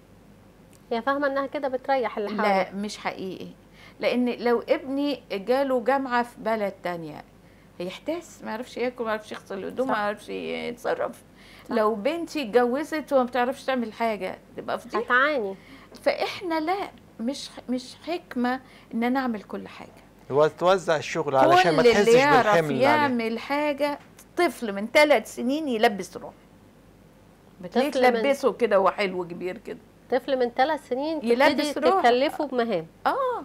هي فاهمه انها كده بتريح اللي حواليها. لا مش حقيقي، لان لو ابني جاله جامعه في بلد تانية هيحتاس، ما يعرفش ياكل، ما يعرفش يغسل هدومه، ما يعرفش يتصرف. صح. لو بنتي اتجوزت وما بتعرفش تعمل حاجه تبقى فضيحه، هتعاني. فاحنا لا، مش مش حكمه ان انا اعمل كل حاجه. هو توزع الشغل علشان ما كل تحسش اللي يعرف بالحمل اللي عليها. يعمل حاجه، طفل من ثلاث سنين يلبس روحه، بتلاقيه تلبسه كده وهو حلو كبير كده. طفل من ثلاث سنين يلبس تبتدي روح، تكلفه بمهام. اه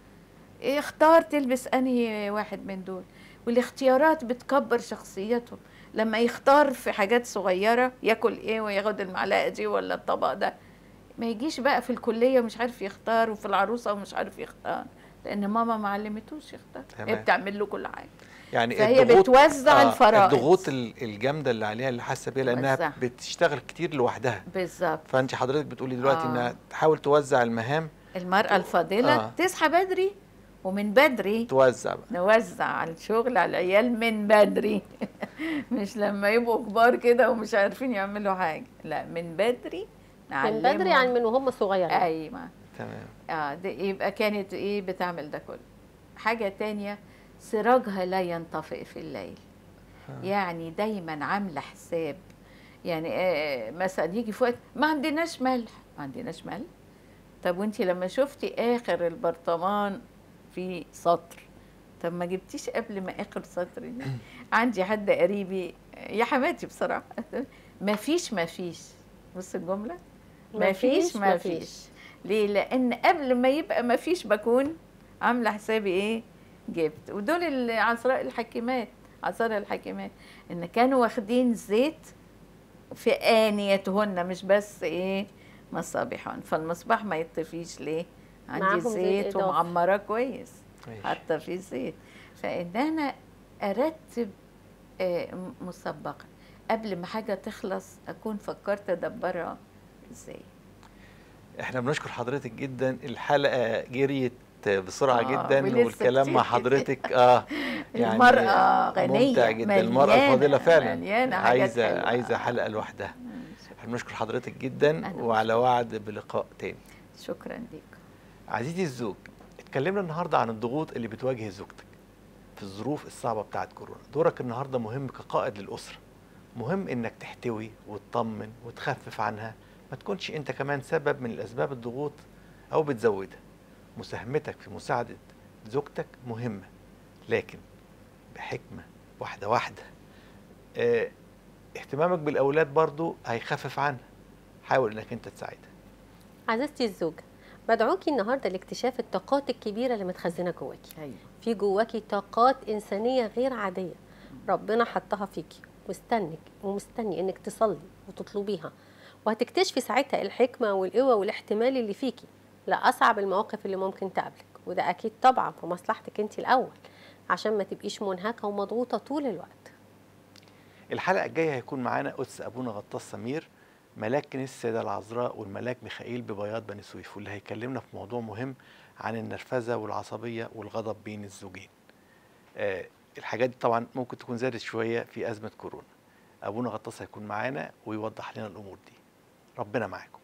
اختار تلبس انهي واحد من دول، والاختيارات بتكبر شخصيته. لما يختار في حاجات صغيره ياكل ايه وياخد المعلقه دي ولا الطبق ده، ما يجيش بقى في الكليه ومش عارف يختار، وفي العروسه ومش عارف يختار، لان ماما ما علمتوش يختار. هي بتعمل له كل حاجه، يعني فهي الضغوط بتوزع آه الفرائض، الضغوط الجامده اللي عليها اللي حاسه بيها لانها وزع. بتشتغل كتير لوحدها. بالظبط. فانت حضرتك بتقولي دلوقتي آه. انها تحاول توزع المهام. المراه الفاضله آه. تصحى بدري، ومن بدري توزع بقى. نوزع على الشغل على العيال من بدري مش لما يبقوا كبار كده ومش عارفين يعملوا حاجه، لا من بدري نعلمهم. من بدري يعني من وهم صغيرين. ايوه تمام. اه ده يبقى كانت ايه بتعمل ده كله. حاجه تانية، سراجها لا ينطفئ في الليل. آه. يعني دايما عامله حساب، يعني آه مثلا يجي في وقت ما عندناش ملح، ما عندناش ملح. طب وانتي لما شفتي اخر البرطمان في سطر، طب ما جبتيش قبل ما اخر سطر دي؟ عندي حد قريبي، يا حماتي بصراحه، ما فيش ما فيش بص الجمله، ما فيش ما فيش. ليه؟ لان قبل ما يبقى ما فيش بكون عامله حسابي ايه جبت. ودول العصراء الحكيمات، عصارى الحكيمات، ان كانوا واخدين زيت في آنيتهن، مش بس ايه مصابيحهن. فالمصباح ما يطفيش ليه؟ عندي زيت ومعمره كويس، حتى في زيت. فان انا ارتب آه مسبقا قبل ما حاجه تخلص، اكون فكرت ادبرها ازاي. احنا بنشكر حضرتك جدا، الحلقه جريت بسرعه آه جدا، والكلام مع حضرتك اه يعني المرأة غنية ممتع جدا. المرأة الفاضلة فعلا عايزه حلوة. عايزه حلقه لوحدها. احنا بنشكر حضرتك جدا، وعلى وعد بلقاء تاني. شكرا ليك. عزيزي الزوج، اتكلمنا النهارده عن الضغوط اللي بتواجه زوجتك في الظروف الصعبه بتاعت كورونا. دورك النهارده مهم كقائد للاسره، مهم انك تحتوي وتطمن وتخفف عنها، ما تكونش انت كمان سبب من الاسباب الضغوط او بتزودها. مساهمتك في مساعده زوجتك مهمه، لكن بحكمه، واحده واحده. اه اهتمامك بالاولاد برضو هيخفف عنها، حاول انك انت تساعدها. عزيزتي الزوجه، بدعوكي النهارده لاكتشاف الطاقات الكبيره اللي متخزنه جواكي. أيوة. في جواكي طاقات انسانيه غير عاديه ربنا حطها فيكي، واستنك ومستني انك تصلي وتطلبيها، وهتكتشفي ساعتها الحكمه والقوه والاحتمال اللي فيكي لاصعب المواقف اللي ممكن تقابلك. وده اكيد طبعا في مصلحتك انت الاول، عشان ما تبقيش منهكه ومضغوطه طول الوقت. الحلقه الجايه هيكون معانا قدس ابونا غطاس سمير، ملاك كنيسة السيدة العذراء والملاك ميخائيل ببياض بني سويف، واللي هيكلمنا في موضوع مهم عن النرفزة والعصبية والغضب بين الزوجين. آه الحاجات دي طبعا ممكن تكون زادت شوية في أزمة كورونا. أبونا غطاس هيكون معانا ويوضح لنا الأمور دي. ربنا معاكم.